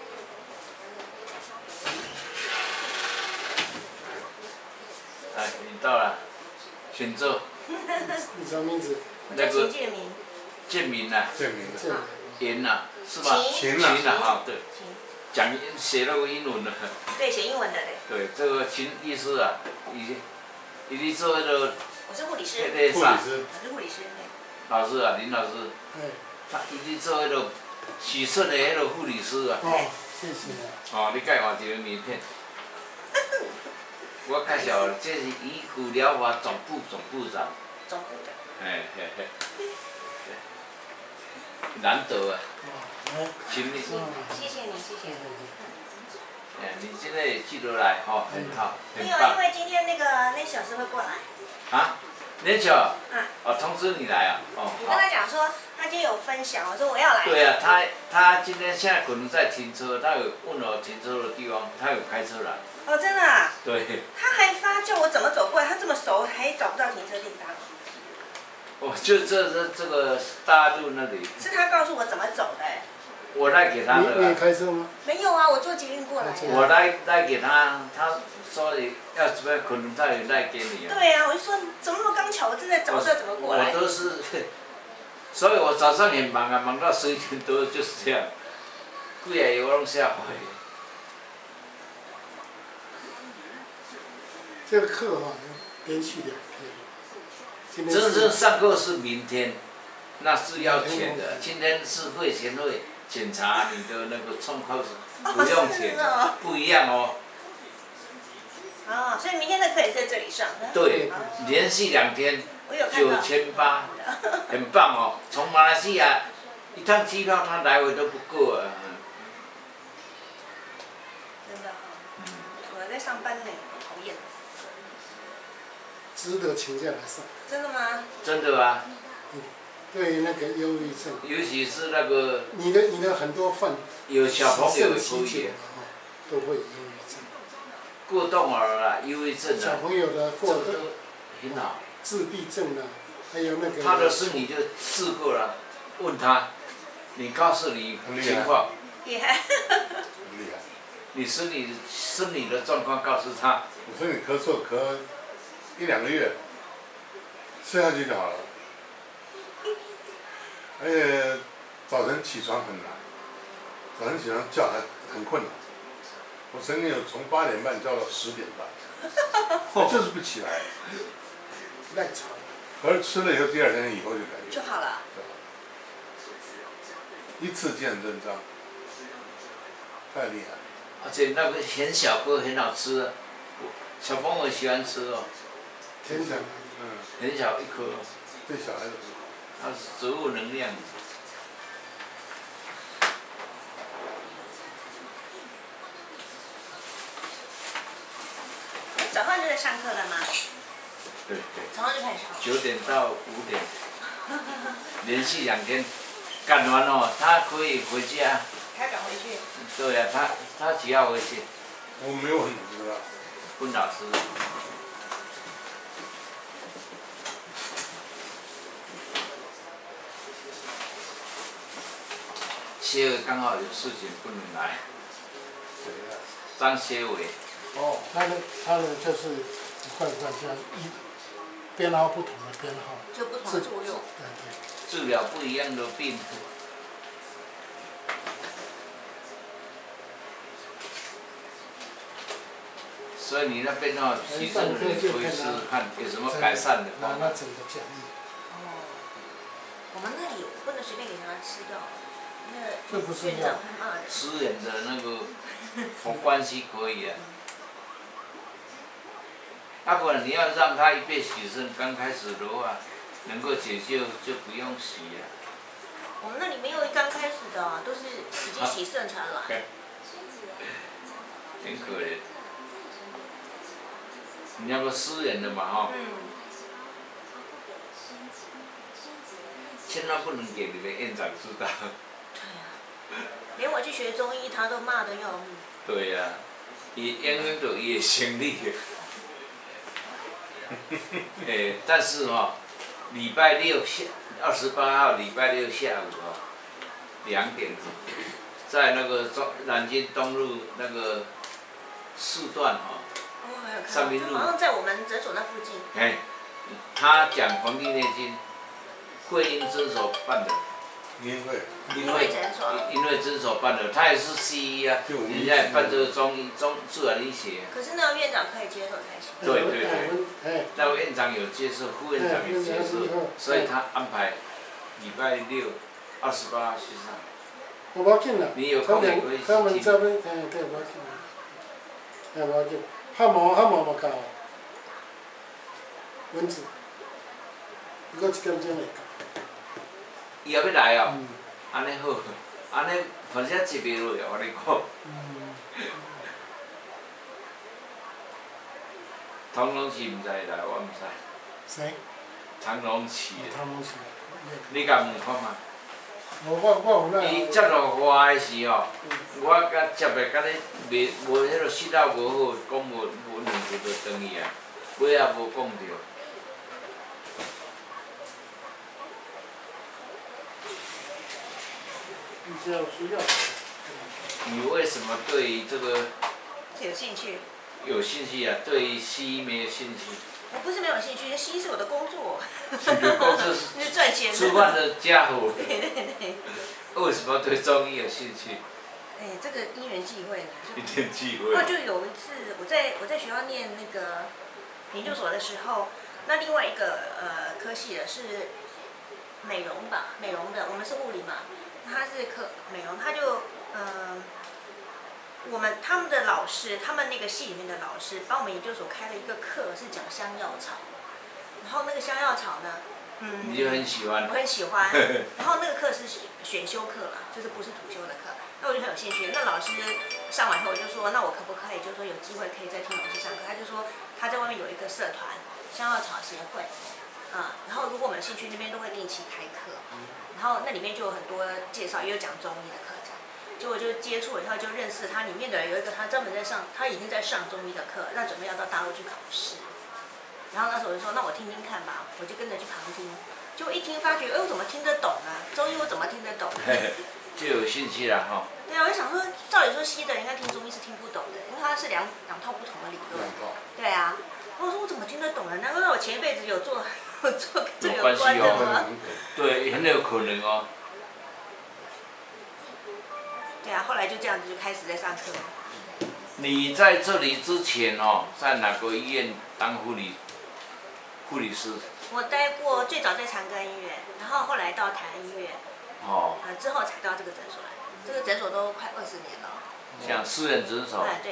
Speaker 4: 哎，你到了，请坐。
Speaker 1: 你什么名字？
Speaker 4: 那个
Speaker 5: 建明。
Speaker 4: 建明啊。
Speaker 3: 建明的。
Speaker 4: 言呐，是吧？
Speaker 3: 秦
Speaker 4: 啊，哈，对。讲写那个英文的。
Speaker 5: 对，写英文的嘞。
Speaker 4: 对，这个秦医师啊，伊做那个。
Speaker 5: 我是护理师。
Speaker 3: 护理师。
Speaker 5: 我是护理师。
Speaker 4: 老师啊，林老师。
Speaker 1: 他
Speaker 4: 伊做那个许顺的那个护理师啊。
Speaker 1: 哦，谢谢。
Speaker 4: 哦，你介换一个名片。我介绍，这是医护疗法总部长。
Speaker 5: 总部长。
Speaker 4: 嘿。难得啊。请你。
Speaker 5: 谢谢你。
Speaker 4: 哎，你现在也记得来哈，很好，很
Speaker 5: 没有，
Speaker 4: 棒。
Speaker 5: 因为今天那小师会过来。
Speaker 4: 啊？连小。哦，通知你来啊。哦。
Speaker 5: 你跟他讲说，他今天有分享，我说我要来。
Speaker 4: 对啊，他今天现在可能在停车，他有问我停车的地方，他有开车来。
Speaker 5: 哦，真的啊？
Speaker 4: 对。
Speaker 5: 他还发叫我怎么走过来，他这么熟还找不到停车地方。
Speaker 4: 哦，就这个大路那里。
Speaker 5: 是他告诉我怎么走的。
Speaker 4: 我带给他的。
Speaker 1: 你也开车吗？
Speaker 5: 没有啊，我坐捷运过来。
Speaker 4: 我带给他，他说要怎么可能他也带给你啊。
Speaker 5: 对啊，我就说怎么那么刚巧，我正在找怎么过来。
Speaker 4: 我都是，所以我早上很忙啊，忙到11点多就是这样，几个月我拢吓坏。
Speaker 1: 这个课哈，连续2天。
Speaker 4: 真正上课是明天，那是要钱的。今天是会前会检查你的那个状况是不用钱，不一样哦。
Speaker 5: 哦，所以明天的课也在这里上。
Speaker 4: 对，连续2天，9800，很棒哦。从马来西亚一趟机票，他来回都不够啊。
Speaker 5: 真的哈。我在上班呢，讨厌。
Speaker 1: 值得请假来上。
Speaker 5: 真的吗？
Speaker 4: 真的啊。
Speaker 1: 对那个忧郁症。
Speaker 4: 尤其是那个。
Speaker 1: 你的很多
Speaker 4: 有小朋友也可以。
Speaker 1: 都会忧郁症。
Speaker 4: 过动儿啊，忧郁症啊。
Speaker 1: 小朋友的过动。
Speaker 4: 很好。
Speaker 1: 自闭症啊，还有那个。
Speaker 4: 他的身体就试过了，问他，你告诉你情况。
Speaker 5: 厉害。
Speaker 3: 很厉害。
Speaker 4: 你生理的状况告诉他。
Speaker 3: 我说你咳嗽咳1-2个月，吃下去就好了。而且早晨起床很难，早晨起床叫还很困难。我曾经有从8点半叫到10点半，就是不起来。
Speaker 1: 赖床。
Speaker 3: 可是吃了以后，第2天以后就感觉
Speaker 5: 就好了。
Speaker 3: 一次见真章，太厉害了。
Speaker 4: 而且那个很小颗很好吃，小朋友喜欢吃哦。
Speaker 1: 甜的。
Speaker 4: 很小一颗。
Speaker 3: 对小孩子。
Speaker 4: 它是植物能量。
Speaker 5: 早上就在上课了吗？
Speaker 4: 对。
Speaker 5: 早上就开始上。
Speaker 4: 9点到5点，连续2天，干完哦，他可以回家。
Speaker 5: 他赶回去。
Speaker 4: 对呀，他只要回去。
Speaker 3: 我没有问老师啊。
Speaker 4: 问老师。谢伟刚好有事情不能来。
Speaker 3: 谁呀？
Speaker 4: 张谢伟。
Speaker 1: 哦，他的就是一块这样编号不同的编号。
Speaker 5: 就不同的作用。
Speaker 1: 对。
Speaker 4: 治疗不一样的病。 所以你那边哦，其实你可以试试看有什么改善的方法。
Speaker 1: 那整个奖励。
Speaker 5: 哦，我们那里不能随便给人家吃掉，那
Speaker 1: 这不是
Speaker 5: 院长会骂的。
Speaker 4: 私人的那个关系可以啊。要不然你要让他一辈洗肾，刚开始的话能够解救就不用洗了。
Speaker 5: 我们那里没有刚开始的、啊，都是已经洗肾才来。
Speaker 4: 很可怜。你要不私人的嘛哈？千万不能给你的院长知道。
Speaker 5: 对啊，连我去学中医，他都骂得要命。
Speaker 4: 对呀、伊影响到伊的生理。但是哦，礼拜六28号礼拜六下午哦，2点，在那个南京东路那个4段哈，上面路，
Speaker 5: 好像在我们诊所那附近。
Speaker 4: 他讲《黄帝内经》，会阴诊所办的。
Speaker 3: 因为
Speaker 4: 因为诊所办的，他也是西医啊，人家也办这个中医自然医学。
Speaker 5: 可是那个院长可以接受才行。
Speaker 4: 对，那位院长有接受，副院长有接受，所以他安排礼拜六28号去上。
Speaker 1: 我无要紧啦，
Speaker 4: 你有空也可以去。
Speaker 1: 他们这边对，无要紧啦，无要紧，汗毛嘛够，蚊子，搁1点钟会到。
Speaker 4: 伊也要来哦，安尼好，安尼反正接袂落，我跟你讲。唐龙市唔知来，我唔知。
Speaker 1: 谁？
Speaker 4: 唐龙市。
Speaker 1: 唐龙市。
Speaker 4: 你甲问看嘛？
Speaker 1: 我有
Speaker 4: 伊接落花的时候，我甲接的甲你无迄落信号无好，讲无2句就转去啊，尾也无讲着。
Speaker 1: 比较需要。
Speaker 4: 你为什么对于这个
Speaker 5: 有兴趣？
Speaker 4: 有兴趣啊？对于西医没有兴趣？
Speaker 5: 我不是没有兴趣，西医是我的工作。
Speaker 4: 你的工作是
Speaker 5: 赚钱。
Speaker 4: 吃饭的家伙。
Speaker 5: 对。
Speaker 4: 为什么对中医有兴趣？
Speaker 5: 这个因缘际会呢。
Speaker 4: 一点机会。
Speaker 5: 就有一次，我在学校念那个研究所的时候，那另外一个科系的是美容吧，美容的，我们是物理嘛，他是美容，他就他们的老师，他们那个系里面的老师，帮我们研究所开了一个课，是讲香药草。然后那个香药草呢，
Speaker 4: 你就很喜欢。
Speaker 5: 我很喜欢。然后那个课是选修课嘛，就是不是主修的课。那我就很有兴趣。那老师上完以后，我就说，那我可不可以，就是说有机会可以再听老师上课？他就说他在外面有一个社团，香药草协会，然后如果我们兴趣那边都会定期开课，然后那里面就有很多介绍，也有讲中医的课程。结果就接触了以后，就认识他里面的有一个，他专门在上，他已经在上中医的课，那准备要到大陆去考试。然后那时候我就说，那我听听看吧，我就跟着去旁听。结果一听发觉，我怎么听得懂啊？中医我怎么听得懂？
Speaker 4: 就有兴趣了哈。
Speaker 5: 对啊，我就想说，照理说西医的人应该听中医是听不懂的，因为它是两套不同的理论。对啊，我说我怎么听得懂呢？难怪我前一辈子有做跟这有关的吗？
Speaker 4: 对，很有可能哦。
Speaker 5: 对啊，后来就这样子就开始在上课。
Speaker 4: 你在这里之前哦，在哪个医院当护理师？
Speaker 5: 我待过，最早在长庚医院，然后后来到台安医院。之后才到这个诊所来。这个诊所都快20年了。
Speaker 4: 像私人诊所。
Speaker 5: 对。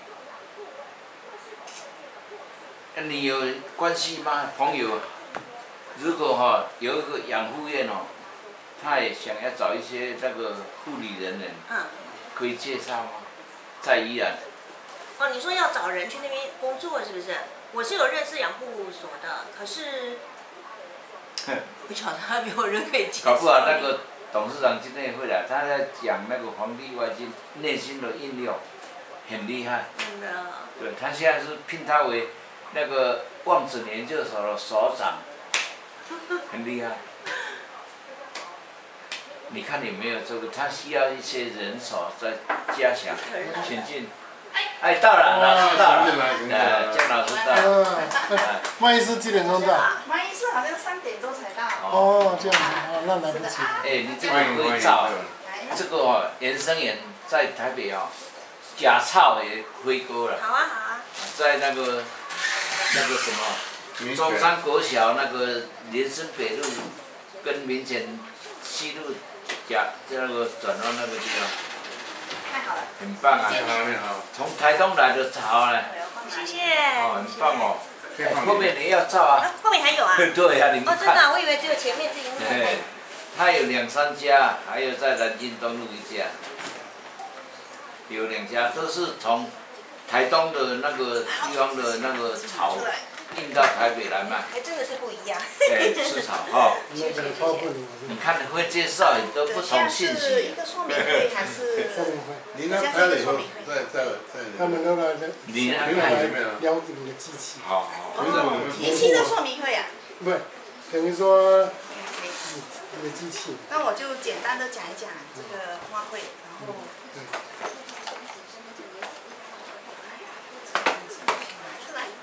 Speaker 4: 你有关系吗？朋友，如果有一个养护院哦，他也想要找一些那个护理人员，可以介绍吗？在宜兰。
Speaker 5: 你说要找人去那边工作是不是？我是有认识养护所的，可是不晓得还没有人可以介绍。
Speaker 4: 搞不好那个董事长今天会来，他在讲那个《黄帝外经》内心的应用，很厉害。
Speaker 5: 真的。
Speaker 4: 对，他现在是聘他为那个望子研究所的所长，很厉害。你看有没有这个？他需要一些人手在加强，请进。到了，老师到了，姜老师到了。
Speaker 1: 麦医师几点钟到？
Speaker 5: 麦医师好像3点多才到。
Speaker 1: 这样子，那来不及。
Speaker 4: 你这个可以照，这个原生岩在台北假草也飞过了。
Speaker 5: 好啊。
Speaker 4: 在那个什么中山国小那个林森北路跟民权西路那个转弯那个地方，
Speaker 5: 太好了，
Speaker 4: 很棒啊！从台东来的潮呢，
Speaker 5: 谢谢。
Speaker 4: 哦，很棒哦。后面你要照啊？
Speaker 5: 后面还有啊？
Speaker 4: 对啊，你们
Speaker 5: 哦，真的
Speaker 4: 看。
Speaker 5: 啊，我以为只有前面是因为。
Speaker 4: 对，它有2、3家，还有在南京东路1家，有2家都是从台东的那个地方的那个草运到台北来卖。
Speaker 5: 还真的是不一样。
Speaker 4: 对，吃草哈。
Speaker 1: 那个超过
Speaker 4: 你看会介绍很多不同信息。
Speaker 5: 一个说明会还是？
Speaker 1: 说明会。
Speaker 3: 您那拍了以后，在
Speaker 1: 他们都来
Speaker 4: 你那
Speaker 1: 来
Speaker 3: 里面啊。
Speaker 1: 了解你的机器。
Speaker 4: 好。
Speaker 5: 年轻的说明会啊。
Speaker 1: 不是，等于说你的机器。
Speaker 5: 那我就简单的讲一讲这个花卉，然后。出来。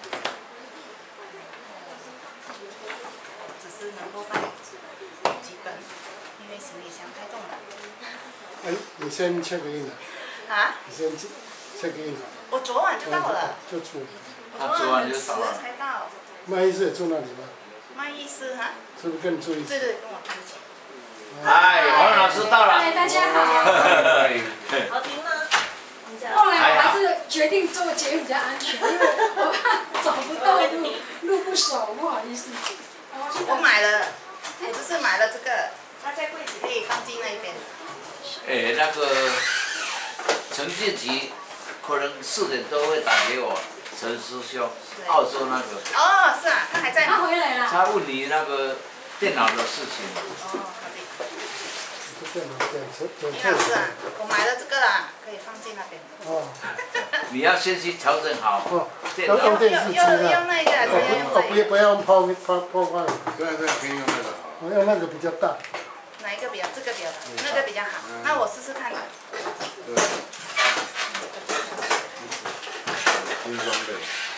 Speaker 5: 只是能够带几本，因为行李箱太重了。
Speaker 1: 哎，你先check in了。
Speaker 5: 啊？
Speaker 1: 你先check in了。
Speaker 5: 我昨晚就到了。
Speaker 1: 就住。
Speaker 5: 我昨晚很迟才到。
Speaker 1: 麦医师也住那里吗？
Speaker 5: 麦医师哈。
Speaker 1: 是不是更住一些？
Speaker 5: 对对，跟我住一起。
Speaker 4: 嗨，黄老师到了。
Speaker 6: 嗨，大家好。
Speaker 5: 好听吗？
Speaker 6: 后来我还是决定坐捷运比较安全，因为我怕找不到路，路不熟，不好意思。
Speaker 5: 我买了，我就是买了这个，它在柜子可以放进那边。
Speaker 4: 哎，那个陈建奇可能4点多会打给我，陈师兄，澳洲那个。
Speaker 5: 哦，是啊，他还在。
Speaker 6: 他回来了。
Speaker 4: 他问你那个电脑的事情。
Speaker 5: 哦，好的。
Speaker 1: 电脑
Speaker 5: 林老师啊，我买了这个啦，可以放进那边。
Speaker 1: 哦。
Speaker 4: 你要先去调整好电脑。
Speaker 1: 用电视机啊。
Speaker 5: 用那个，
Speaker 1: 不要用抛光。
Speaker 3: 对，可以用那个。
Speaker 1: 我用那个比较大。
Speaker 5: 哪一个比较？这个比较大，那个比较好。那我试试看吧。
Speaker 3: 对。新装备。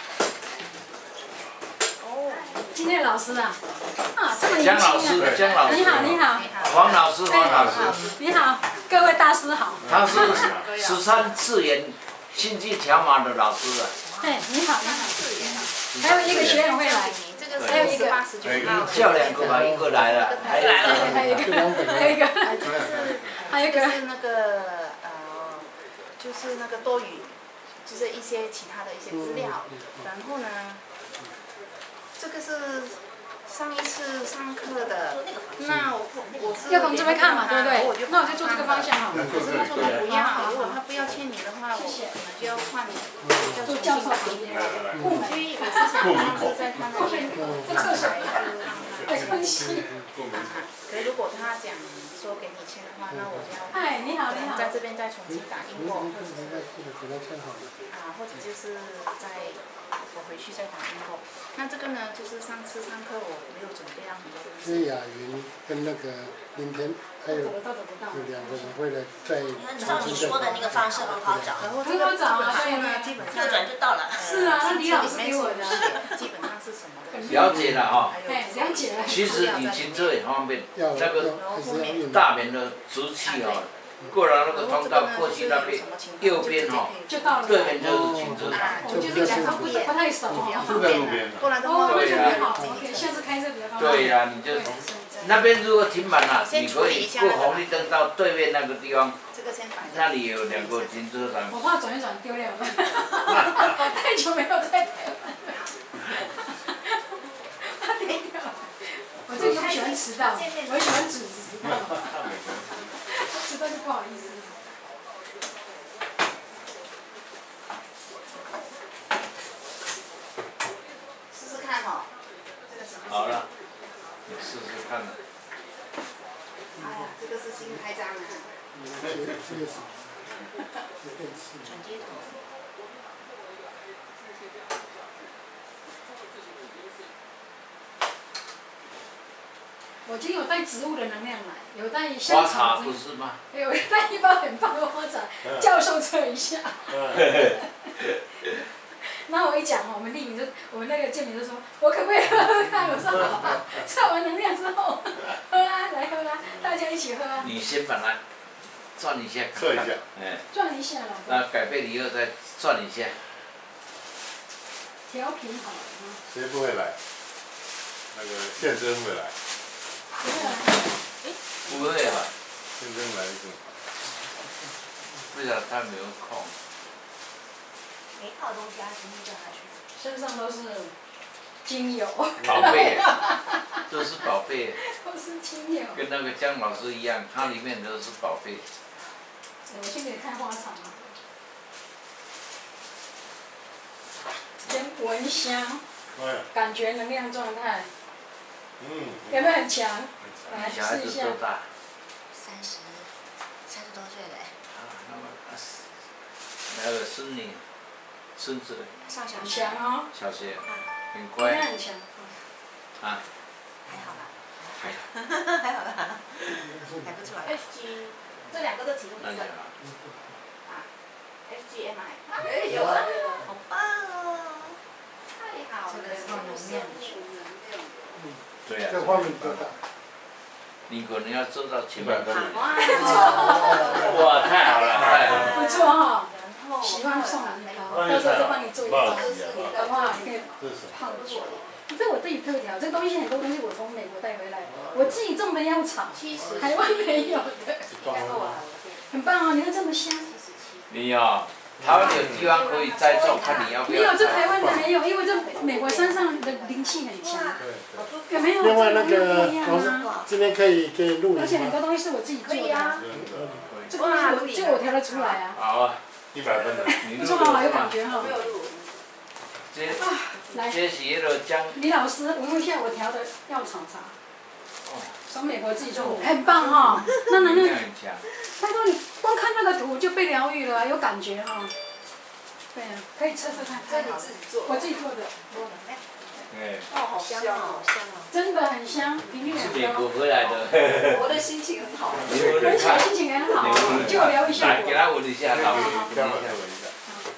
Speaker 5: 哦。
Speaker 6: 今天老师啊，这么年
Speaker 4: 江
Speaker 6: 轻啊！
Speaker 4: 老师，江老师。
Speaker 6: 你好，你好。
Speaker 4: 黄老师，黄老师。
Speaker 6: 你好，各位大师好。
Speaker 4: 他是13次元星际条码的老师啊。
Speaker 6: 哎，你好，你好。还有一个学员会来。
Speaker 5: 还有一个8、19号。
Speaker 4: 叫2个吧，1个来了，还有
Speaker 6: 一个。还有一个。
Speaker 5: 是那个就是那个多语，就是一些其他的一些资料，然后呢，这个是上一次上课的，那我是
Speaker 6: 要从这边看嘛，对不对？那我就做这个方向好了。
Speaker 5: 可是他说他不要，如果他不要签名的话，我可能就要换，
Speaker 6: 做教授旁边。
Speaker 5: 所以我是想上次在他那边
Speaker 6: 没关系。
Speaker 5: 可是如果他讲说给你签的话，那我就要
Speaker 6: 哎，你好，你好。
Speaker 5: 在这边再重新打印过。
Speaker 1: 啊，
Speaker 5: 或者就是我回去再打印过。那这个呢，就是上次上课我没有准备到很多东西。
Speaker 1: 是雅云跟那个林天，还有2个人会来再
Speaker 5: 照你说的那个方式很好找。然后这个书呢，基本上
Speaker 6: 右转就到了。是啊，那李老师给我的。
Speaker 5: 基本上是什么？
Speaker 4: 了解了哈。
Speaker 6: 哎，了解了。
Speaker 4: 其实你停车也方便，那个
Speaker 1: 后面
Speaker 4: 大门的直气哦，过了那个通道过去那边右边哈，对面就是停车场。
Speaker 6: 我就是讲他不太熟
Speaker 3: 就在路边。
Speaker 5: 不然的
Speaker 6: 哦，
Speaker 5: 话，
Speaker 6: 那就很好，下次开车比较方便。
Speaker 4: 对呀，你就那边如果停满了，你可以过红绿灯到对面那个地方，那里有2个停车场。
Speaker 6: 我怕转一转丢掉了，太久没有在台湾了，怕丢掉。我这个不喜欢迟到，我喜欢准时。迟到就不好意思。
Speaker 5: 试试看哈，这个什么？
Speaker 4: 好了，你试试看。
Speaker 5: 哎呀，这个是新开张的。转接头。
Speaker 6: 我今天有带植物的能量来，有带
Speaker 4: 花
Speaker 6: 香
Speaker 4: 茶
Speaker 6: 草，
Speaker 4: 不是吗？
Speaker 6: 有带一包很棒的花茶，教授测一下。然后我一讲我们丽敏就，我们那个建明就说，我可不可以喝喝看？我说好啊，测完能量之后，喝啊，来喝啊，大家一起喝啊。
Speaker 4: 你先把它转一下，
Speaker 3: 测一下，
Speaker 4: 哎，
Speaker 6: 转一下了。
Speaker 4: 那改变以后再转一下。
Speaker 6: 调平好了啊。
Speaker 3: 谁不会来？那个宪真会来，
Speaker 6: 不会来。
Speaker 4: 不会吧？
Speaker 3: 宪真来一个。
Speaker 4: 不晓得他没有空。
Speaker 5: 每套东西他今天叫他去。
Speaker 6: 身上都是精油。
Speaker 4: 宝贝，都是宝贝。
Speaker 6: 都是精油。
Speaker 4: 跟那个姜老师一样，它里面都是宝贝。
Speaker 6: 我先给你看花草啊。先闻香，感觉能量状态。有没有很强？来
Speaker 4: 小孩
Speaker 6: 试一下。
Speaker 4: 子多大
Speaker 5: 30多岁的。
Speaker 4: 那么还有孙女、孙子
Speaker 5: 上小
Speaker 6: 很
Speaker 5: 学。
Speaker 6: 强哦。
Speaker 4: 小学，很
Speaker 6: 应该
Speaker 4: 乖。
Speaker 6: 很强。
Speaker 4: 啊。
Speaker 5: 还好吧。
Speaker 4: 还
Speaker 5: 还好吧。还不错。FG， 这2个都题目一个。FGMI。
Speaker 2: 哎，有啊。
Speaker 5: 好棒哦！太好了。
Speaker 2: 这个是能量。
Speaker 4: 对呀。
Speaker 1: 这画面多大？
Speaker 4: 你可能要做到前面。
Speaker 5: 哇！
Speaker 4: 哇，太好了，太好了。
Speaker 6: 不错哈。喜欢送你包，到时候就帮你做一包，好不好？你可以泡去。这我自己特调，这东西很多东西我从美国带回来，我自己种的药草，台湾没有的，很棒哦！你看这么香。
Speaker 4: 你哦，台湾有地方可以栽种，看你要不要。
Speaker 6: 没有，这台湾的没有，因为这美国山上的灵气很强。有没有？
Speaker 1: 另外那个老师这边可以录
Speaker 6: 而且很
Speaker 1: 影吗？
Speaker 6: 多东西是我自己做的，这个我调得出来啊。
Speaker 4: 好啊
Speaker 3: ，100分的。
Speaker 6: 不错哈，有感觉哈。
Speaker 4: 这是那个姜。
Speaker 6: 李老师，闻一下我调的药草茶。从美国自己做，很棒哈。那能量
Speaker 4: 很强。
Speaker 6: 拜托你，光看那个图就被疗愈了，有感觉哈。对啊，可以测测看。
Speaker 2: 这你自己做？
Speaker 6: 我自己做的。
Speaker 4: 哎。
Speaker 2: 哦，好香哦，香哦。
Speaker 6: 真的很香，频率很高。
Speaker 4: 是美国回来的。
Speaker 2: 我的心情很好。
Speaker 6: 闻起来心情很好，就疗愈效果。
Speaker 4: 来，给他闻一下，老师。
Speaker 3: 给他闻一下。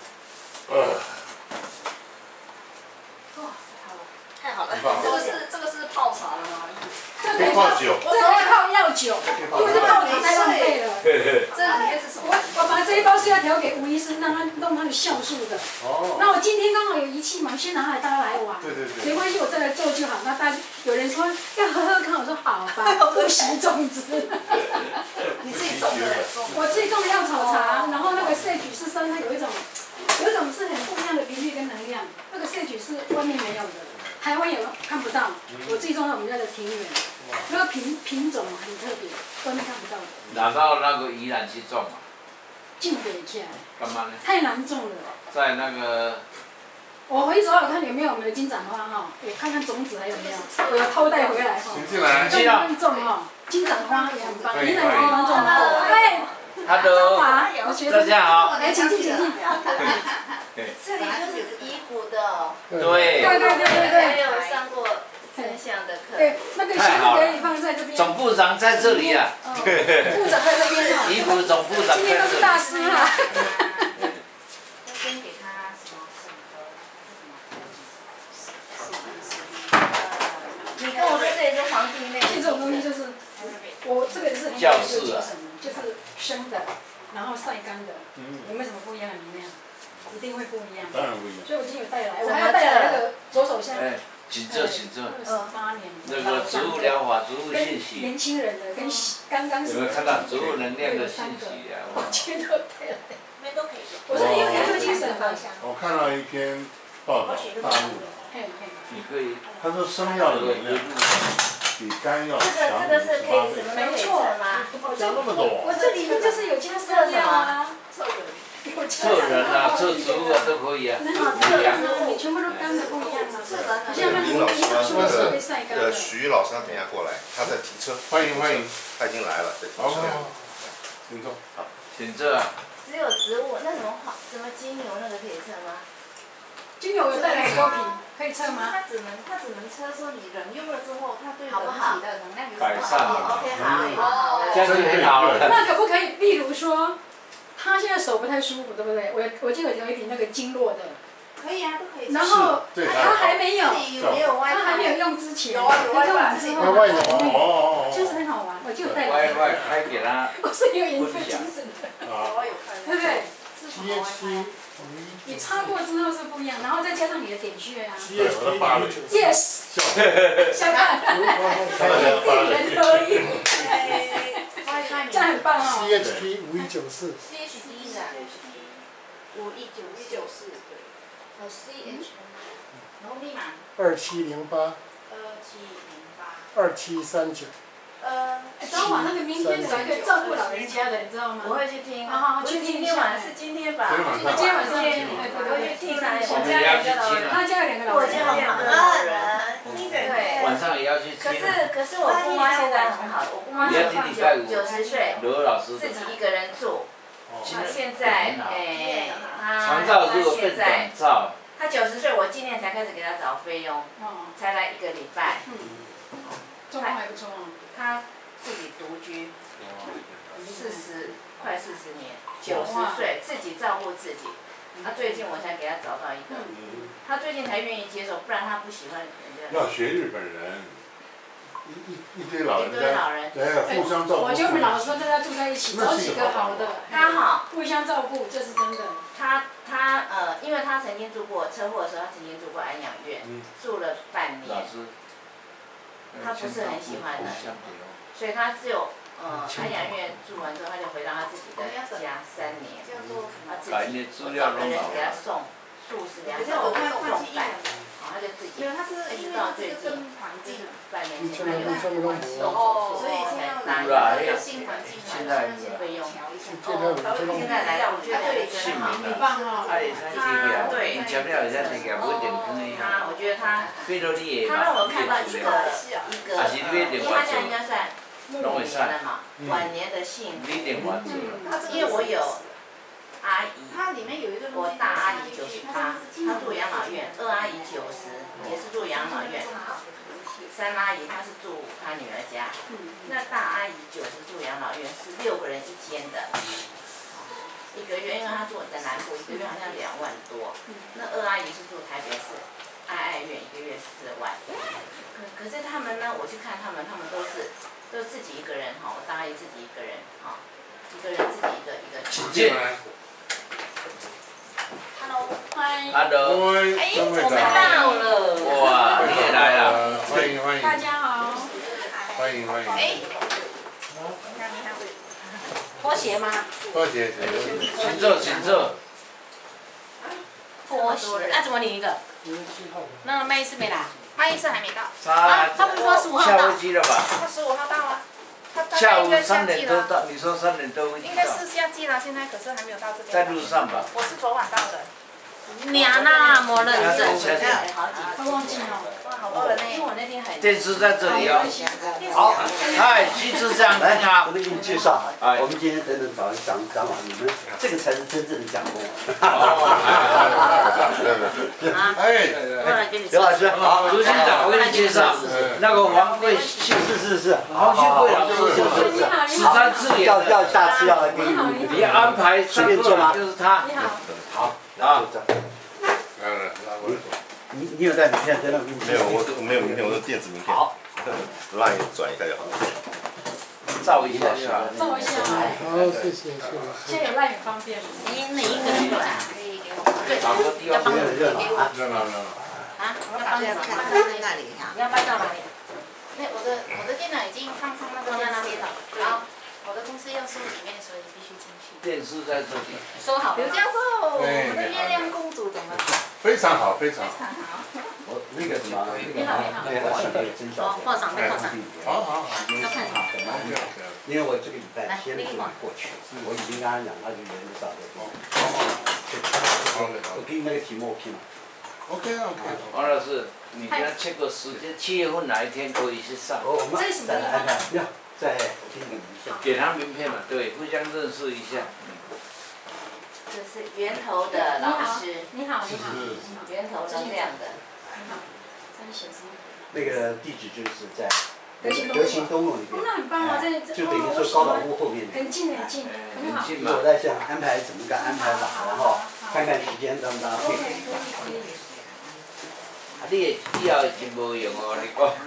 Speaker 5: 太好了。
Speaker 2: 这个是泡茶的吗？
Speaker 3: 可以泡酒。
Speaker 6: 这可以泡药酒，因为这泡茶太浪费了。
Speaker 2: 这里面是什么？
Speaker 6: 我把这一包是要调给吴医师，让他弄他的酵素的。
Speaker 3: 哦。
Speaker 6: 那我今天刚好有仪器嘛，先拿来大家来玩。
Speaker 3: 对。
Speaker 6: 没关系，我再来做就好。那大家有人说要喝喝看，我说好吧，不惜种子。
Speaker 2: 你自己种的？
Speaker 6: 我自己种的药草茶，然后那个摄取是生，它有一种是很不一样的频率跟能量，那个摄取是外面没有的。台湾也看不到，我自己种在我们家的庭园，那个品种很特别，外面看不到的。
Speaker 4: 拿到那个宜兰去种嘛？
Speaker 6: 进北起来。
Speaker 4: 干嘛呢？
Speaker 6: 太难种了。
Speaker 4: 在那个。
Speaker 6: 我回去找找看有没有我们的金盏花哈，我看看种子还有没有，我要偷带回来哈。
Speaker 3: 请进来。
Speaker 6: 在那边种哈，金盏花也很棒，宜兰地方种的。对。
Speaker 4: Hello。大家好。
Speaker 6: 来，请进。
Speaker 5: 这里就是遗骨的。
Speaker 4: 对。
Speaker 5: 还有上过分享的课。
Speaker 6: 对，那个箱子可以放在这边。
Speaker 4: 总部长在这里啊。
Speaker 6: 部长在这边哈。
Speaker 4: 遗骨总部长在这里。
Speaker 6: 今天都是大师哈。
Speaker 5: 要先给他什么？你跟我说这里是黄帝内。
Speaker 6: 这种东西就是，我这个是很
Speaker 4: 教室啊，
Speaker 6: 就是生的，然后晒干的，有没有什么不一样的里面？一定会不一样。
Speaker 3: 当然不一样。
Speaker 6: 所以我今天有带来，我还要带来那个左手香。
Speaker 4: 请坐。
Speaker 6: 28年。
Speaker 4: 那个植物疗法、植物信息。
Speaker 6: 年轻人的跟刚刚。
Speaker 4: 有没有看到植物能量的信息啊？
Speaker 6: 我今天都带来。
Speaker 5: 没都可以。
Speaker 6: 我说因为研究精神方向。
Speaker 3: 我看到一篇报道，大陆的。
Speaker 4: 你可以。
Speaker 3: 他说生药的能量比肝药强58倍。
Speaker 6: 没错。
Speaker 3: 讲那么多。
Speaker 6: 我这里面就是有加色料啊。
Speaker 4: 测人啊，测植物啊都可以啊。
Speaker 6: 不一样啊，你全部都干的不一样啊。
Speaker 7: 林老师许老师他等一下过来，他在提车。
Speaker 3: 欢迎。
Speaker 7: 他已经来了，在提车。
Speaker 3: 好，请坐。
Speaker 7: 好，
Speaker 4: 请坐。
Speaker 5: 只有植物，那什么精油那个可以测吗？
Speaker 6: 精油有带来很多瓶，可以测吗？
Speaker 5: 它只能测说你人用了之后，它对人体的能量有
Speaker 4: 改善了。
Speaker 5: OK 好。
Speaker 4: 这样就很好了。
Speaker 6: 那可不可以？例如说，他现在手不太舒服，对不对？我就有一瓶那个经络的。
Speaker 5: 可以啊，都可以。
Speaker 6: 然后他还没有，他还没有用之前，用完之后，就是很好玩，我就带来。
Speaker 4: WiFi 开给他。
Speaker 6: 我是有研究精神的，
Speaker 2: 有看。
Speaker 6: 对不对？
Speaker 3: 7
Speaker 1: CHT
Speaker 6: 你擦过之后是不一样，然后再加上你的点穴啊。
Speaker 1: CHT
Speaker 6: Yes。小看。人可以。这样很棒哦。
Speaker 1: CHT 5194。
Speaker 5: CHD 是啊。5194。CH。然后密码。
Speaker 1: 2708。2739。
Speaker 6: 早晚那个明天的可以照顾老人家的，你知道吗？
Speaker 5: 我会去听。
Speaker 6: 不是今天晚上，
Speaker 5: 是今天吧？
Speaker 6: 今天晚上。
Speaker 5: 我会去听啊，
Speaker 4: 我们也要去听啊。
Speaker 6: 他家有2个老人。
Speaker 5: 我家有2个老人。对。
Speaker 4: 晚上也要去听。
Speaker 5: 可是我姑妈现在很好，我姑妈90岁，
Speaker 4: 罗老师
Speaker 5: 自己一个人住。现在
Speaker 4: 长照如果变短照。
Speaker 5: 他90岁，我今年才开始给他找费用，才来1个礼拜。
Speaker 6: 状况还不错哦。
Speaker 5: 他自己独居快40年，90岁自己照顾自己。他最近我才给他找到一个，他最近才愿意接受，不然他不喜欢人家。
Speaker 3: 要学日本人，一堆老人家，对，互相照顾。
Speaker 6: 我觉得我们老说大家住在一起，找几个好的，
Speaker 5: 刚好
Speaker 6: 互相照顾，这是真的。
Speaker 5: 因为他曾经住过车祸的时候，他曾经住过安养院，住了半年。他不是很喜欢的，所以他只有安养院住完之后，他就回到他自己的家3年，他自己找个人给他送素食粮食，送饭，他就自己，一直到最近半年前他有动手术，所以才拿一个新环境的费用。现在来，我觉得真好，
Speaker 6: 很棒哦。
Speaker 5: 对，我觉得他让我看到一个，因为他现在应该算暮年了嘛，晚年的幸福。因为我有阿姨，我大阿姨98，她住养老院；2阿姨90，也是住养老院；3阿姨她是住她女儿家。那大阿姨90住养老院，是6个人一间的。1个月，因为她住在南部，1个月好像2万多。那2阿姨是住台北市爱院，1个月4万。可是他们呢，我去看他们都是自己一个人哈，我大阿姨自己一个人哈，1个人自己一个
Speaker 3: 请进来。
Speaker 5: Hello，
Speaker 6: 嗨。
Speaker 4: Hello。
Speaker 5: 我们到了。
Speaker 4: 哇，你也来了。
Speaker 3: 欢迎。
Speaker 6: 大家好。
Speaker 3: 欢迎。
Speaker 5: 拖鞋吗？
Speaker 3: 拖鞋。
Speaker 4: 请坐。
Speaker 5: 拖鞋，怎么领一个？那麦医师没来？麦医师还没到。
Speaker 4: 他
Speaker 5: 不是说15号到？
Speaker 4: 下飞机了吧？
Speaker 8: 他15号到啊。
Speaker 4: 下午3点多到，你说3点多会到？
Speaker 8: 应该是下机了，现在可是还没有到这边。
Speaker 4: 在路上吧。
Speaker 8: 我是昨晚到的。
Speaker 5: 娘那么认真，
Speaker 6: 他忘记了。
Speaker 8: 哇，好多人呢。
Speaker 5: 因为我那天很。
Speaker 4: 电视在这里哦。好，嗨，徐处长，你好。
Speaker 9: 我给你介绍，我们今天等早上讲完，你们这个才是真正的讲功。刘老师，
Speaker 4: 好，卢县长，我给你介绍，那个王贵姓
Speaker 9: 是，
Speaker 4: 王姓贵老师就是13次也。
Speaker 9: 要下次要来给
Speaker 4: 你安排
Speaker 9: 随便做吗？
Speaker 4: 就是他。
Speaker 6: 你好。
Speaker 9: 好，你有带名片在那？
Speaker 7: 没有，我没有名片，我是电子名片。
Speaker 9: 好
Speaker 7: ，LINE 转一下就好了。
Speaker 4: 照一下就好。
Speaker 6: 照一下。
Speaker 1: 好，谢谢。
Speaker 6: 现在有赖很方便。
Speaker 5: 你哪一个人过来？可以给我。对，
Speaker 4: 找个地方。
Speaker 9: 热闹啊！
Speaker 5: 要帮你看在那里哈。你要搬到哪里？
Speaker 8: 那我的电脑已经放上那个电视了，然后我的公司要收里面，所以必须进去。
Speaker 4: 电视在这里。
Speaker 5: 收好了。
Speaker 8: 刘教授，我的月亮公主怎么？
Speaker 3: 非常好。
Speaker 9: 我那个什么，那个真小姐。
Speaker 5: 画上。
Speaker 3: 好。
Speaker 5: 要看好。
Speaker 9: 因为我这个礼拜天就过去，我已经跟他讲，他就原则上就说。我给你那个题目 OK 吗
Speaker 3: ？OK。
Speaker 4: 王老师，你跟他切个时间，7月份哪一天可以去上？
Speaker 6: 这是什么地方？
Speaker 9: 在我给你个名片。
Speaker 4: 给他名片嘛，对，互相认识一下。
Speaker 5: 这是源头的老师。
Speaker 6: 你好。
Speaker 5: 源头能量的。
Speaker 6: 你好。在写什么？
Speaker 9: 那个地址就是在德行东路那边。
Speaker 6: 那很棒啊，
Speaker 9: 就等于说高岛屋后面。
Speaker 6: 很近，很好。
Speaker 9: 我在想安排怎么个安排法，然后看时间当不当配合。
Speaker 4: 你以后真无用哦，你讲。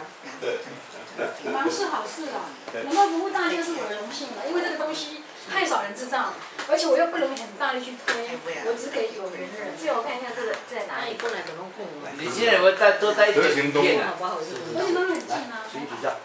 Speaker 6: 忙是好事啊，能够服务大家是我的荣幸了，因为这个东西太少人知道，而且。 且我又不能很大力去推，我只给有缘人。借我看一下这个在哪里。
Speaker 4: 你现在有没有多带一点名片啊？
Speaker 6: 而且都很近啊。
Speaker 9: 请指教。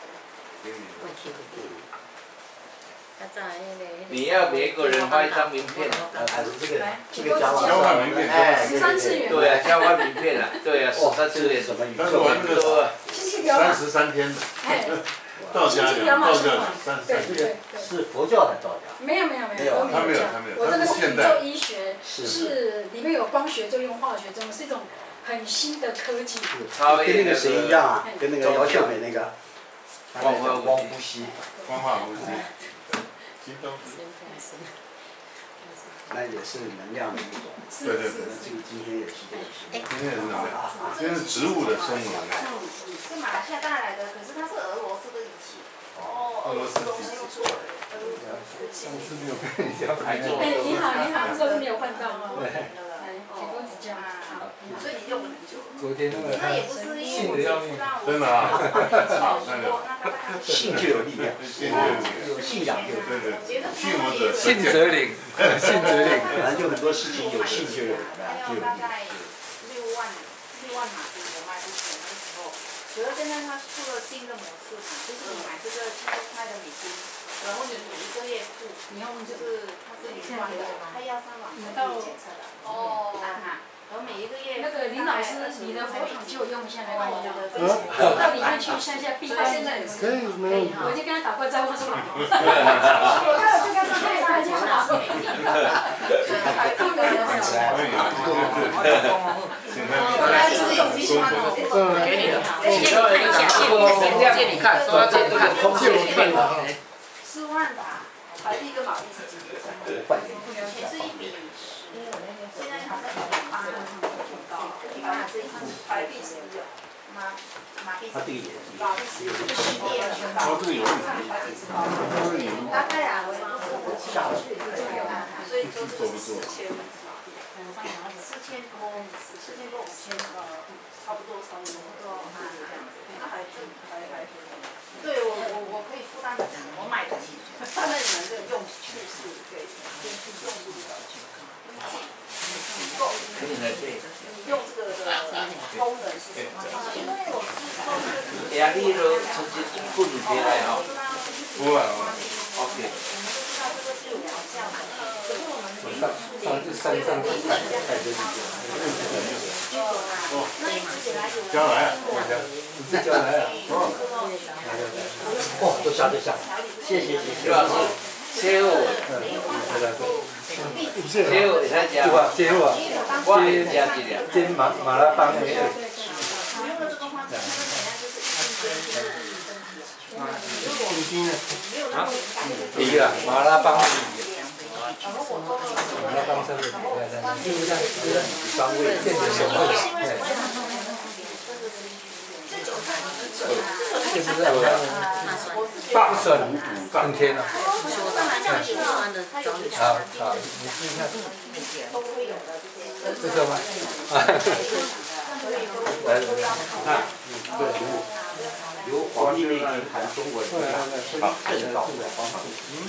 Speaker 4: 你要每个人发一张名片。
Speaker 9: 还是这个交换名片。
Speaker 3: 哎
Speaker 6: 13次元。
Speaker 4: 对啊，交换名片啊，对啊，13次元。
Speaker 3: 但是我那个33天的。
Speaker 6: 哎。
Speaker 3: 道家讲，道教讲33天。
Speaker 9: 是佛教还是道家？
Speaker 6: 没有，
Speaker 3: 他没有，
Speaker 6: 我这个是宇
Speaker 3: 现代
Speaker 6: 宙医学，是里面有光学作用、化学作用，是一种很新的科技。
Speaker 9: 跟那个谁一样啊？跟那个姚秀美那个。
Speaker 4: 光
Speaker 9: 呼吸。
Speaker 3: 光化呼吸。
Speaker 9: 那也是能量的一种。
Speaker 3: 对。
Speaker 9: 今天也是这个。
Speaker 3: 今天是能量，今天是植物的生物能量。
Speaker 8: 是马来西亚带来的，可是它是俄罗斯的仪器。
Speaker 3: 俄罗斯机器。
Speaker 9: 上次没有跟你讲排座。
Speaker 6: 哎，你好，这个没有换到哦。来，请多指教。
Speaker 2: 所以你用了很久。
Speaker 10: 昨天那个他信的要命。
Speaker 3: 真的啊。好，那个。
Speaker 9: 信就有力量，有信仰就
Speaker 3: 对。信我者
Speaker 10: 信则灵，信则灵。
Speaker 9: 反正就很多事情有信就有力
Speaker 8: 量，就有力量。6万马币我卖不起那个时候，可是现在它出了新的模式嘛，就是你买这个7多块的美金，然后你每一个月付，就是它是1万的，它要上网检测的。然后每一个月。
Speaker 6: 那个林老师，你的佛堂借我用一下没关系的。我到里面去下闭关。
Speaker 1: 可以，没问题。
Speaker 6: 我已经跟他打过招呼了。我看我就跟他开玩笑。
Speaker 4: 给你的。借你看，说要借你看，借我看的。
Speaker 8: 4万吧。
Speaker 2: 台币跟马币是几个？
Speaker 8: 钱是1比10，现在好像1.8，
Speaker 2: 台币是1，
Speaker 8: 马币是
Speaker 9: 1。
Speaker 8: 马币是1.2。
Speaker 3: 哦，这个有问题。
Speaker 8: 大概啊，
Speaker 2: 所以就是4000。
Speaker 8: 4000多，5000，
Speaker 2: 差不多。那还对
Speaker 8: 我可以负担得起，我买得起。
Speaker 2: 那你们这个用处是给用户的用这个的功能是什么？
Speaker 8: 因为我是
Speaker 4: 压力都从这滚回来哈。
Speaker 3: 不啊。
Speaker 4: OK。
Speaker 10: 上次山上去采这几个。
Speaker 3: 将来，
Speaker 10: 你自己将来啊。
Speaker 9: 哦，都下，谢谢。
Speaker 4: 主要是车祸。车祸会使食。
Speaker 10: 车祸啊。
Speaker 4: 我会食一粒。
Speaker 10: 这马拉邦那个。啊？鱼啊，马拉邦鱼。马拉邦上面3位，变成小位。就是这样的。大蒜更甜了。好，你试一下。这个吗？来，看，对。
Speaker 9: 由黄帝内经谈中国儒家正道的方法。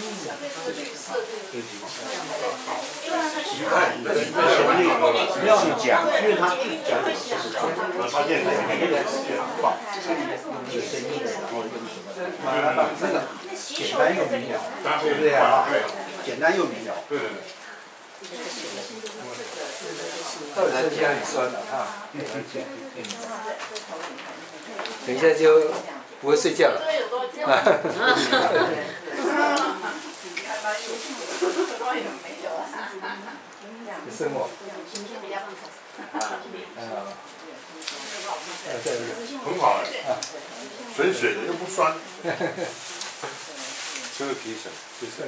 Speaker 9: 是讲，因为他一讲的就是我发现每个人是棒，有声音，然后用什么？这个简单又明了，对不对啊？简单又明了。
Speaker 3: 对。
Speaker 10: 到底是家里酸了啊？等一下就不会睡觉了。生活。
Speaker 3: 很好哎，水水的又不酸。这个提神。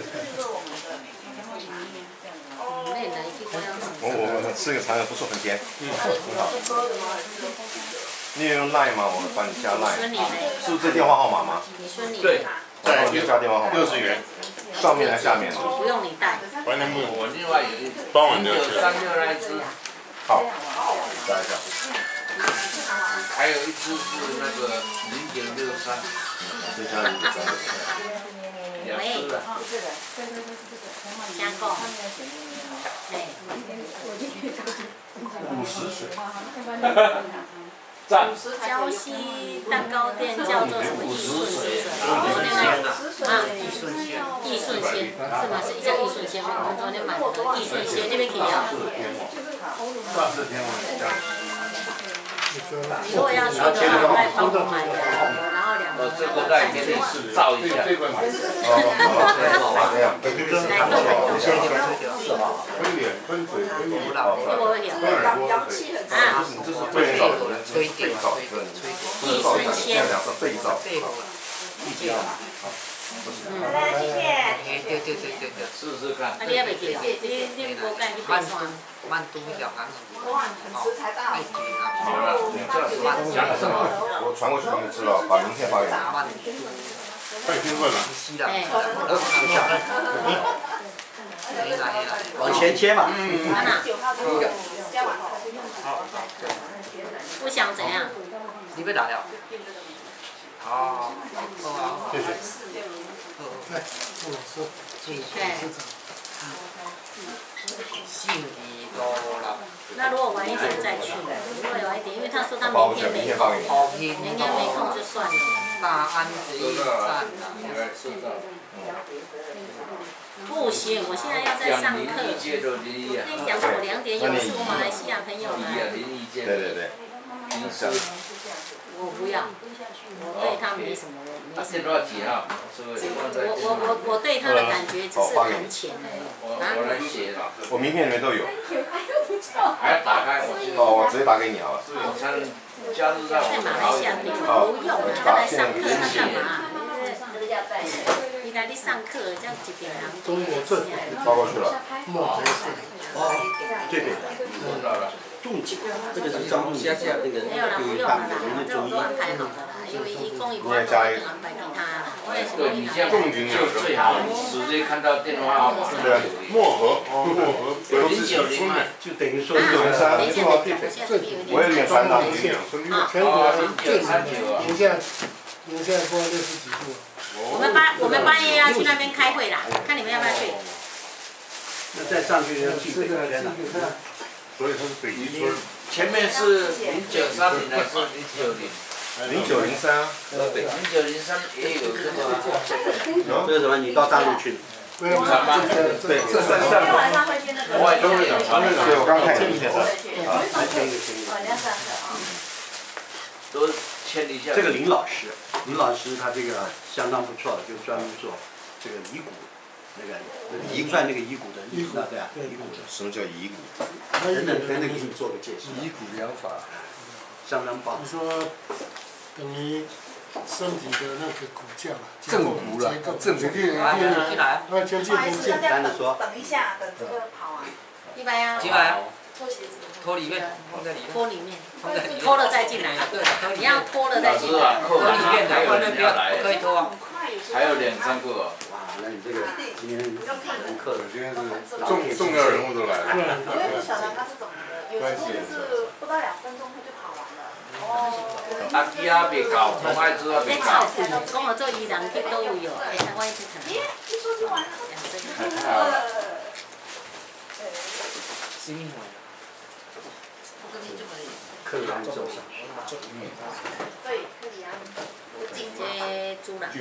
Speaker 7: 我吃个尝尝，不错，很甜。很好。你有用 Line 吗？我帮你加 Line。是不是这电话号码吗？
Speaker 4: 对。
Speaker 7: 再加电话号码。60元。上面还是下面？
Speaker 8: 不用你带。
Speaker 3: 完全不用。
Speaker 4: 我另外有一
Speaker 3: 帮我留
Speaker 4: 1936那一只。
Speaker 7: 好。加一下。
Speaker 4: 还有一只是那个0063。
Speaker 7: 再加0.3。
Speaker 4: 两只了。
Speaker 5: 香购。哎。
Speaker 9: 50水。
Speaker 4: 赞。
Speaker 5: 礁溪蛋糕店叫做什么易顺先生？易顺先，易顺先是吗？是叫易顺先吗？我们昨天买的易顺先那边可以啊。你如果要去的话，来帮我买然后2个。
Speaker 4: 这个再给你照一下。
Speaker 2: 阳气很强。
Speaker 7: 这是最早的人，最早的人，
Speaker 5: 易顺先。
Speaker 7: 最早。
Speaker 5: 来，谢谢。
Speaker 4: 对，试试看。
Speaker 5: 你也袂记啊？你无干去爬山？
Speaker 8: 万都小干。
Speaker 2: 哇，食材大。
Speaker 4: 好了，讲什么？
Speaker 7: 我传过去给你知道，把名片发给你。
Speaker 3: 太兴奋了。
Speaker 9: 往前切嘛。
Speaker 5: 不想怎样？
Speaker 8: 你被打了。好。
Speaker 3: 谢谢。
Speaker 1: 来，杜老师。
Speaker 8: 信义多了。
Speaker 5: 那如果晚一点再去，如果晚一点，因为他说他明天没空，明天没空就算了。
Speaker 8: 大安子驿站。
Speaker 5: 不行，我现在要在上课。我跟你讲，我2点有是我马来西亚朋友来。
Speaker 7: 对。
Speaker 5: 我不要，我对他没什么，没什么。
Speaker 4: 多少几号？
Speaker 5: 我对他的感觉只是很浅而已。
Speaker 4: 我来写了。
Speaker 7: 我名片里面都有。
Speaker 4: 还要打开。
Speaker 7: 我直接打给你好了。
Speaker 4: 我才能加入在
Speaker 5: 马来西亚朋友不用了，他来上课他干嘛？你来上课，这样1点人。
Speaker 1: 中国政府
Speaker 7: 发过去了。
Speaker 9: 这边。
Speaker 10: 重景，这个是张下那个
Speaker 5: 没有啦，不用了啦，这我都安排好了啦，因为一共一般都安排给他啦。
Speaker 4: 对，你这样就最好，直接看到电话号码。
Speaker 7: 对，
Speaker 3: 漠河，
Speaker 4: 有090嘛，
Speaker 9: 就等于说
Speaker 7: 093，我也免传达。
Speaker 1: 全国最宁夏过60几度。
Speaker 5: 我们半夜要去那边开会啦，看你们要不要去。
Speaker 9: 那再上去要去北边了。
Speaker 3: 所以它是北极村。
Speaker 4: 前面是0930还是
Speaker 7: 0903。
Speaker 4: 0903也有这个。
Speaker 9: 这个什么？你到大陆去？
Speaker 1: 对，这
Speaker 5: 今天晚上会去那个。
Speaker 7: 对，我刚看你介绍。
Speaker 4: 都签一下。
Speaker 9: 这个林老师他这个相当不错，就专门做这个遗骨，那个算那个遗骨的对啊，遗骨的。
Speaker 7: 什么叫遗骨？
Speaker 9: 等给你做个介绍。
Speaker 10: 遗骨疗法，
Speaker 9: 相当棒。
Speaker 1: 你说等于身体的那个骨架了，
Speaker 10: 正骨了，正骨。
Speaker 8: 进来。
Speaker 1: 前进。
Speaker 9: 简单的说。
Speaker 2: 等一下，等这个跑啊。
Speaker 5: 100啊。
Speaker 8: 进来。
Speaker 2: 脱鞋子。
Speaker 8: 脱里面，放在里面。
Speaker 5: 脱里面。脱了再进来。
Speaker 8: 对，
Speaker 5: 你要脱了再进来。
Speaker 8: 脱里面的，外面不要，不可以脱啊。
Speaker 4: 还有2、3个。
Speaker 9: 哇，那你这个今天人客的，
Speaker 3: 今天是重要人物都来了。
Speaker 2: 因为不晓得他是怎么的，有时候就是不到2分钟他就跑完了。
Speaker 4: 阿基啊未到，同爱子啊未到。
Speaker 5: 讲我做伊人去都有，我也去看。
Speaker 2: 咦，一说就完了。
Speaker 9: 克里安州上。
Speaker 2: 对，克里安。
Speaker 5: 这猪啦。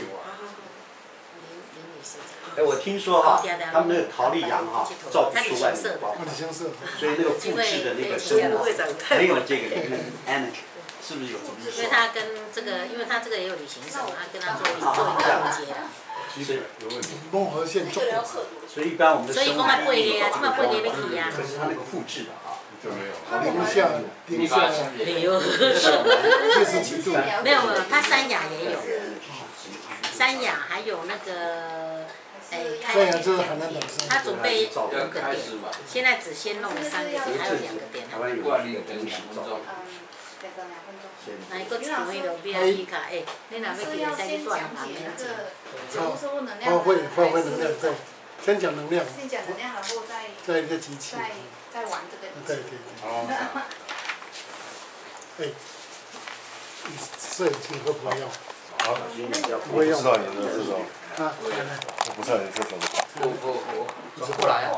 Speaker 9: 哎，我听说哈，他们那个陶丽阳哈，照不出外面的包，所以那个复制的那个生物没有这个 energy， 是不是有这么一说？
Speaker 5: 因为他跟这个，因为他这个也有旅行社嘛，他跟他做一个连接啊。
Speaker 1: 其实有问题，综合线重。
Speaker 9: 所以一般我们的
Speaker 5: 所以讲要过夜啊，即摆过夜要去啊。
Speaker 9: 可是他那个复制的啊，
Speaker 3: 就没有。
Speaker 1: 零下，
Speaker 5: 没有。
Speaker 1: 60几度。
Speaker 5: 没有，他三亚也有。三亚还有那个，
Speaker 1: 三亚就是海南岛上。
Speaker 5: 他准备5个点，现在只先弄了3个点，还有2个点。
Speaker 9: 台湾有
Speaker 4: 2分钟。
Speaker 5: 那一个除非就 VIP 卡，你若要去，会使去住旁边。
Speaker 1: 发挥能量，对，先讲能量。
Speaker 2: 先讲能量，然后
Speaker 1: 再一个机器。
Speaker 2: 再玩这个。
Speaker 1: 对。摄影机会不会用？
Speaker 7: 好，不会用。知道你的这种。
Speaker 1: 来。
Speaker 7: 我不知道你是什么。
Speaker 10: 走过来啊。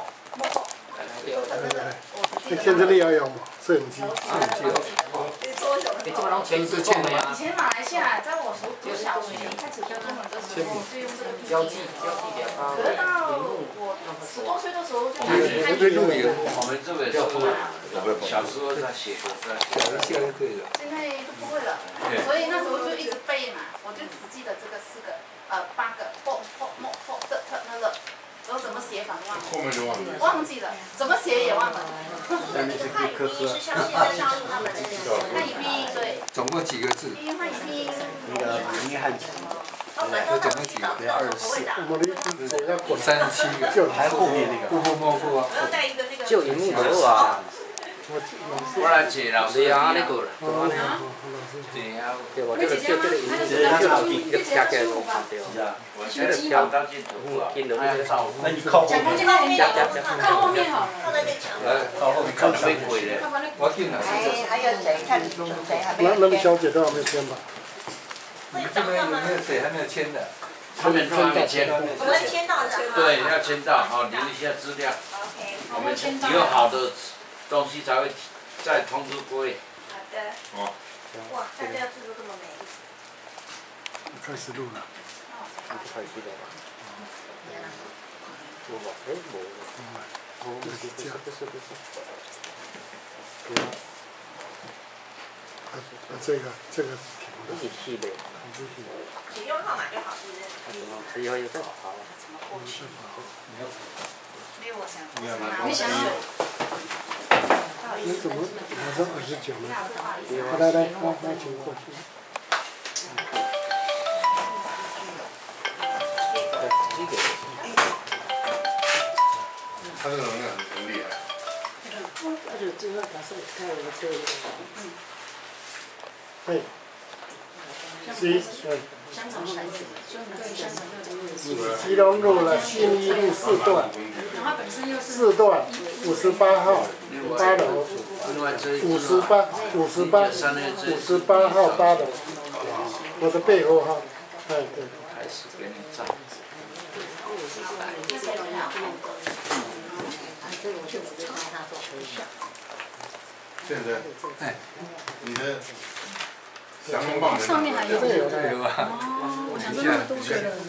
Speaker 1: 你现在你要用吗？摄影机。
Speaker 10: 你这么弄全是签的呀？
Speaker 8: 以前马来西亚在我读小学开始教中文的时候，就用这个笔记。可是到我10多岁的时候就开始看英文。
Speaker 4: 我们这个是小时候在写的，
Speaker 10: 现在就可以了。
Speaker 8: 现在都不会了，所以那时候就一直背嘛，我就只记得这个4个8个 for 的那个。然后怎么写法忘了，
Speaker 3: 后面就
Speaker 8: 忘记了，怎么写也忘了。
Speaker 5: 那个汉语拼音是像现在大陆他们的那个
Speaker 8: 汉语拼音对。
Speaker 10: 总共几个字？
Speaker 8: 汉语拼音。
Speaker 9: 那个拼音汉字。
Speaker 10: 这总共几个？37个。
Speaker 9: 还后面那个。
Speaker 10: 不摸不啊。
Speaker 11: 就荧幕的啊。
Speaker 4: 我来接老师。
Speaker 11: 对啊，那个了。对，我这个就这个荧幕，就一个加盖都看掉。
Speaker 4: 我现在调到镜头啊，
Speaker 9: 那你靠后面。
Speaker 6: 靠后面好了。
Speaker 9: 靠后面看上面。
Speaker 10: 我进来。
Speaker 2: 还有谁看谁还没有？
Speaker 1: 那个小姐都还没签吧？
Speaker 10: 你们这边有没有谁还没有签的？
Speaker 4: 他们都还没签。
Speaker 5: 我们签到的。
Speaker 4: 对，要签到，好留一下资料。我们以后好的东西才会再通知各位。
Speaker 5: 好的。
Speaker 4: 哦。
Speaker 5: 哇，大家字都这么美。
Speaker 1: 开始录了。
Speaker 11: 开始了吧？我吧，哎，没。
Speaker 1: 就是这样。这个题目。
Speaker 11: 一起去的。
Speaker 5: 你用号码就好，是不是？
Speaker 11: 以后有再好。
Speaker 8: 没有我想。
Speaker 6: 没想到。
Speaker 1: 你怎么马上29呢？来，请过去。
Speaker 3: 他这个能量很厉害。
Speaker 1: 对。基隆路了，信义路4段，4段58号8楼58号8楼，我的背后哈，哎对。
Speaker 4: 开始给你照。
Speaker 3: 现在，你的阳光棒
Speaker 6: 上面还有
Speaker 10: 有啊。
Speaker 6: 哦，讲这么多学了。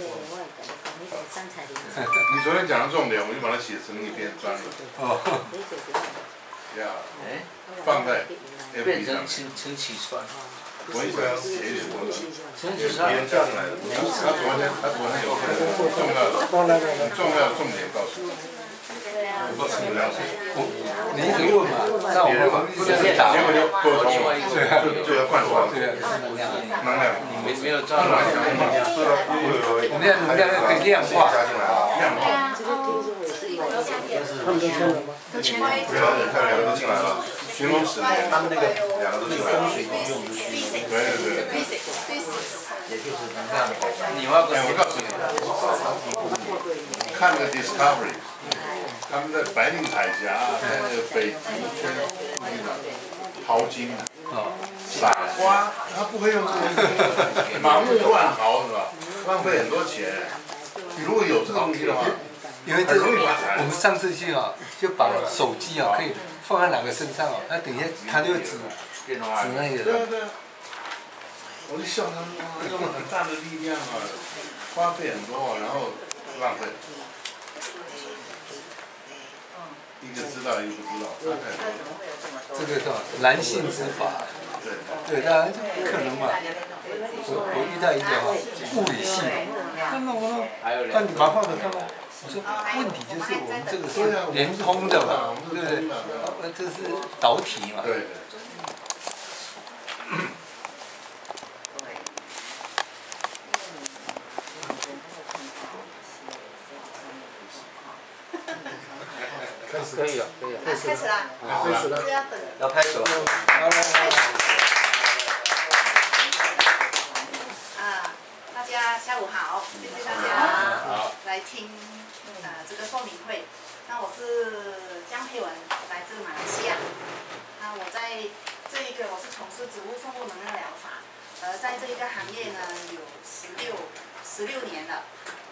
Speaker 3: 你昨天讲的重点，我就把它写成一篇专栏。
Speaker 10: 哦。
Speaker 3: 呀，放在 FB 上。
Speaker 4: 陈启川。
Speaker 3: 我一想写一点东西。
Speaker 4: 陈启川。
Speaker 3: 别人叫进来的。他昨天有重要的重点告诉我。我什么了解？
Speaker 10: 你一直问嘛，那我们不能打。
Speaker 3: 结果就沟通了，就要贯穿。能量。
Speaker 4: 没有照到。
Speaker 10: 我们要能量要可以量化。
Speaker 3: 量化。
Speaker 1: 他们都签了吗？
Speaker 6: 都签了。
Speaker 3: 对啊，你看两个都进来了，寻龙10年，他们那个两个都进来了。对。
Speaker 9: 也就是能量。
Speaker 3: 我告诉你，看那个 Discovery。他们在白令海峡，在那个北极圈淘金，撒花，他不会用这个盲目乱豪是吧？浪费很多钱。你如果有这个东西的话，
Speaker 10: 因为这个我们上次去啊，就把手机啊可以放在哪个身上啊，那等一下他就指那个。
Speaker 3: 对啊。我就笑他们用了很大的力量啊，花费很多，然后浪费。一个知道，一个不知道，差太多。
Speaker 10: 这个叫男性之法。对，当然不可能嘛。我遇到一个哈，物理系，看到我说，看你麻烦的看到，我说问题就是我们这个是连通的嘛，对不对？这是导体嘛。
Speaker 3: 对。
Speaker 11: 可以了，可以了。
Speaker 5: 开始了。
Speaker 11: 要拍手。
Speaker 8: 大家下午好，谢谢大家来听这个说明会。那我是江佩文，来自马来西亚。那我在这一个我是从事植物生物能量疗法，在这一个行业呢有16年了。哦，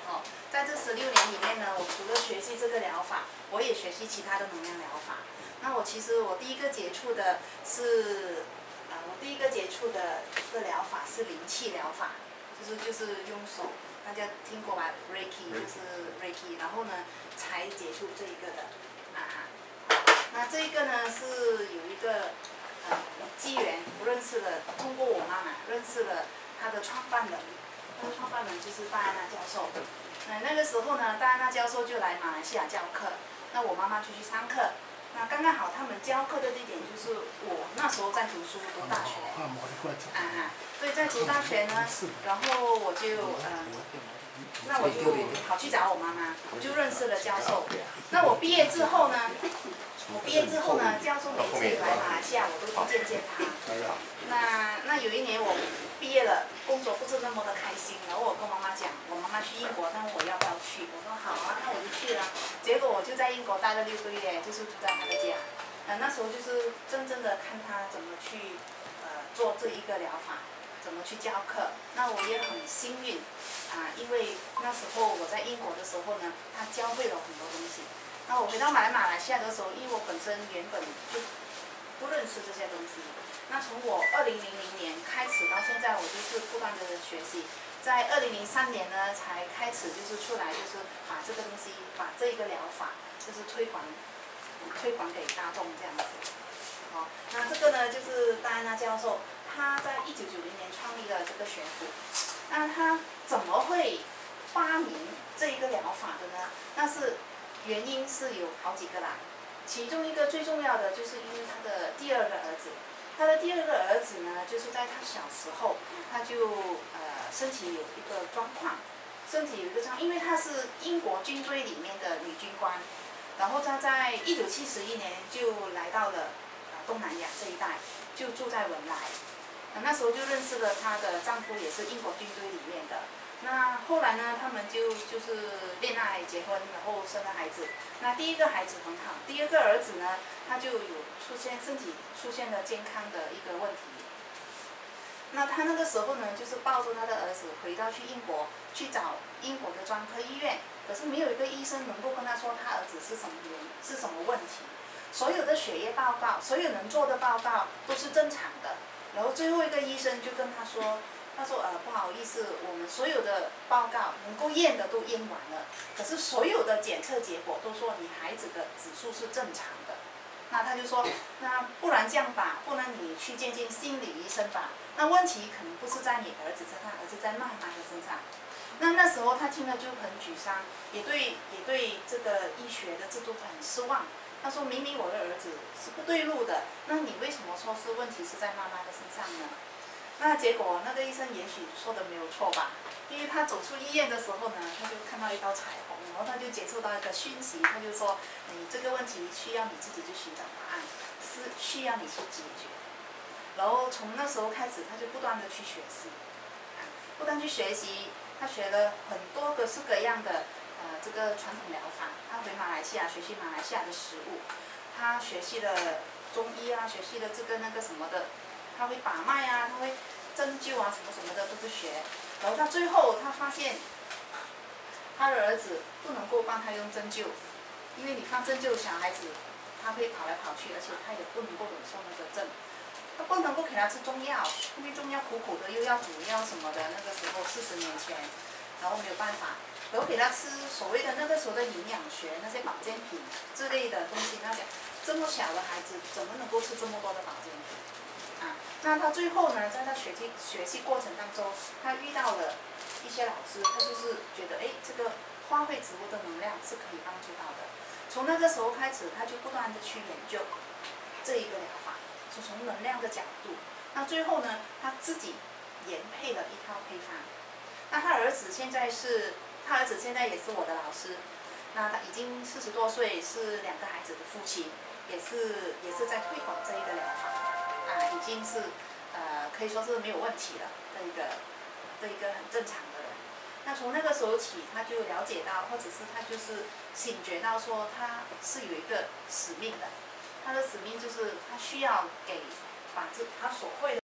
Speaker 8: 在这16年里面呢，我除了学习这个疗法，我也学习其他的能量疗法。那其实我第一个接触的是，我第一个接触的一个疗法是灵气疗法，就是用手，大家听过吧 ？Reiki 就是 Reiki， 然后呢才接触这一个的，那这一个呢是有一个机缘，我认识了，通过我妈妈认识了他的创办人，他的创办人就是戴安娜教授。那个时候呢，戴安娜教授就来马来西亚教课，那我妈妈就去上课。那刚刚好，他们教课的地点就是我那时候在读书，读大学。所以在读大学呢，然后我就那我就跑去找我妈妈，我就认识了教授。那我毕业之后呢，教授每次来马来西亚，我都去见他。那有一年我毕业了，工作不是那么的开心，然后我跟妈妈讲，我妈妈去英国，但我要不要去？我说好啊，那我就去了。结果我就在英国待了6个月，就是住在他的家。那时候就是真正的看他怎么去做这一个疗法，怎么去教课。那我也很幸运因为那时候我在英国的时候呢，他教会了很多东西。那我回到马来西亚的时候，因为我本身原本就不认识这些东西。那从我2000年开始到现在，我就是不断的学习。在2003年呢，才开始就是出来，就是把这个东西，把这一个疗法，就是推广给大众这样子。好，那这个呢，就是戴安娜教授，他在1990年创立了这个学府。那他怎么会发明这一个疗法的呢？那是原因是有好几个啦。其中一个最重要的，就是因为他的第2个儿子。他的第2个儿子呢，就是在他小时候，他就身体有一个状况，因为他是英国军队里面的女军官，然后他在1971年就来到了东南亚这一带，就住在文莱。那时候就认识了她的丈夫，也是英国军队里面的。那后来呢，他们就是恋爱、结婚，然后生了孩子。那第1个孩子很好，第2个儿子呢，他就有身体出现了健康的一个问题。那他那个时候呢，就是抱着他的儿子回到去英国，去找英国的专科医院，可是没有一个医生能够跟他说他儿子是什么问题。所有的血液报告，所有能做的报告都是正常的。然后最后一个医生就跟他说不好意思，我们所有的报告能够验的都验完了，可是所有的检测结果都说你孩子的指数是正常的。那他就说，那不然这样吧，不然你去见心理医生吧。那问题可能不是在你儿子身上，而是在妈妈的身上。那时候他听了就很沮丧，也对这个医学的制度很失望。他说明明我的儿子是不对路的，那你为什么说是问题是在妈妈的身上呢？那结果那个医生也许说的没有错吧，因为他走出医院的时候呢，他就看到一道彩虹，然后他就接触到一个讯息，他就说你这个问题需要你自己去寻找答案，是需要你去解决。然后从那时候开始，他就不断的去学习，他学了很多各式各样的这个传统疗法。他回马来西亚学习马来西亚的食物，他学习了中医啊，学习了这个那个什么的，他会把脉啊，他会针灸啊，什么什么的都是学。然后到最后，他发现他的儿子不能够帮他用针灸，因为你放针灸，小孩子他会跑来跑去，而且他也不能够忍受那个针。他不能够给他吃中药，因为中药苦苦的，又要补药什么的。那个时候40年前，然后没有办法，然后给他吃所谓的那个时候的营养学那些保健品之类的东西。他讲这么小的孩子怎么能够吃这么多的保健品？那他最后呢，在他学习过程当中，他遇到了一些老师，他就是觉得这个花卉植物的能量是可以帮助到的。从那个时候开始，他就不断的去研究这一个疗法。从能量的角度，那最后呢，他自己研配了一套配方。那他儿子现在也是我的老师，那他已经40多岁，是2个孩子的父亲，也是在推广这一个疗法，已经是可以说是没有问题了的一个很正常的人。那从那个时候起，他就了解到，或者是他就是醒觉到说，他是有一个使命的。他的使命就是他需要把他所会的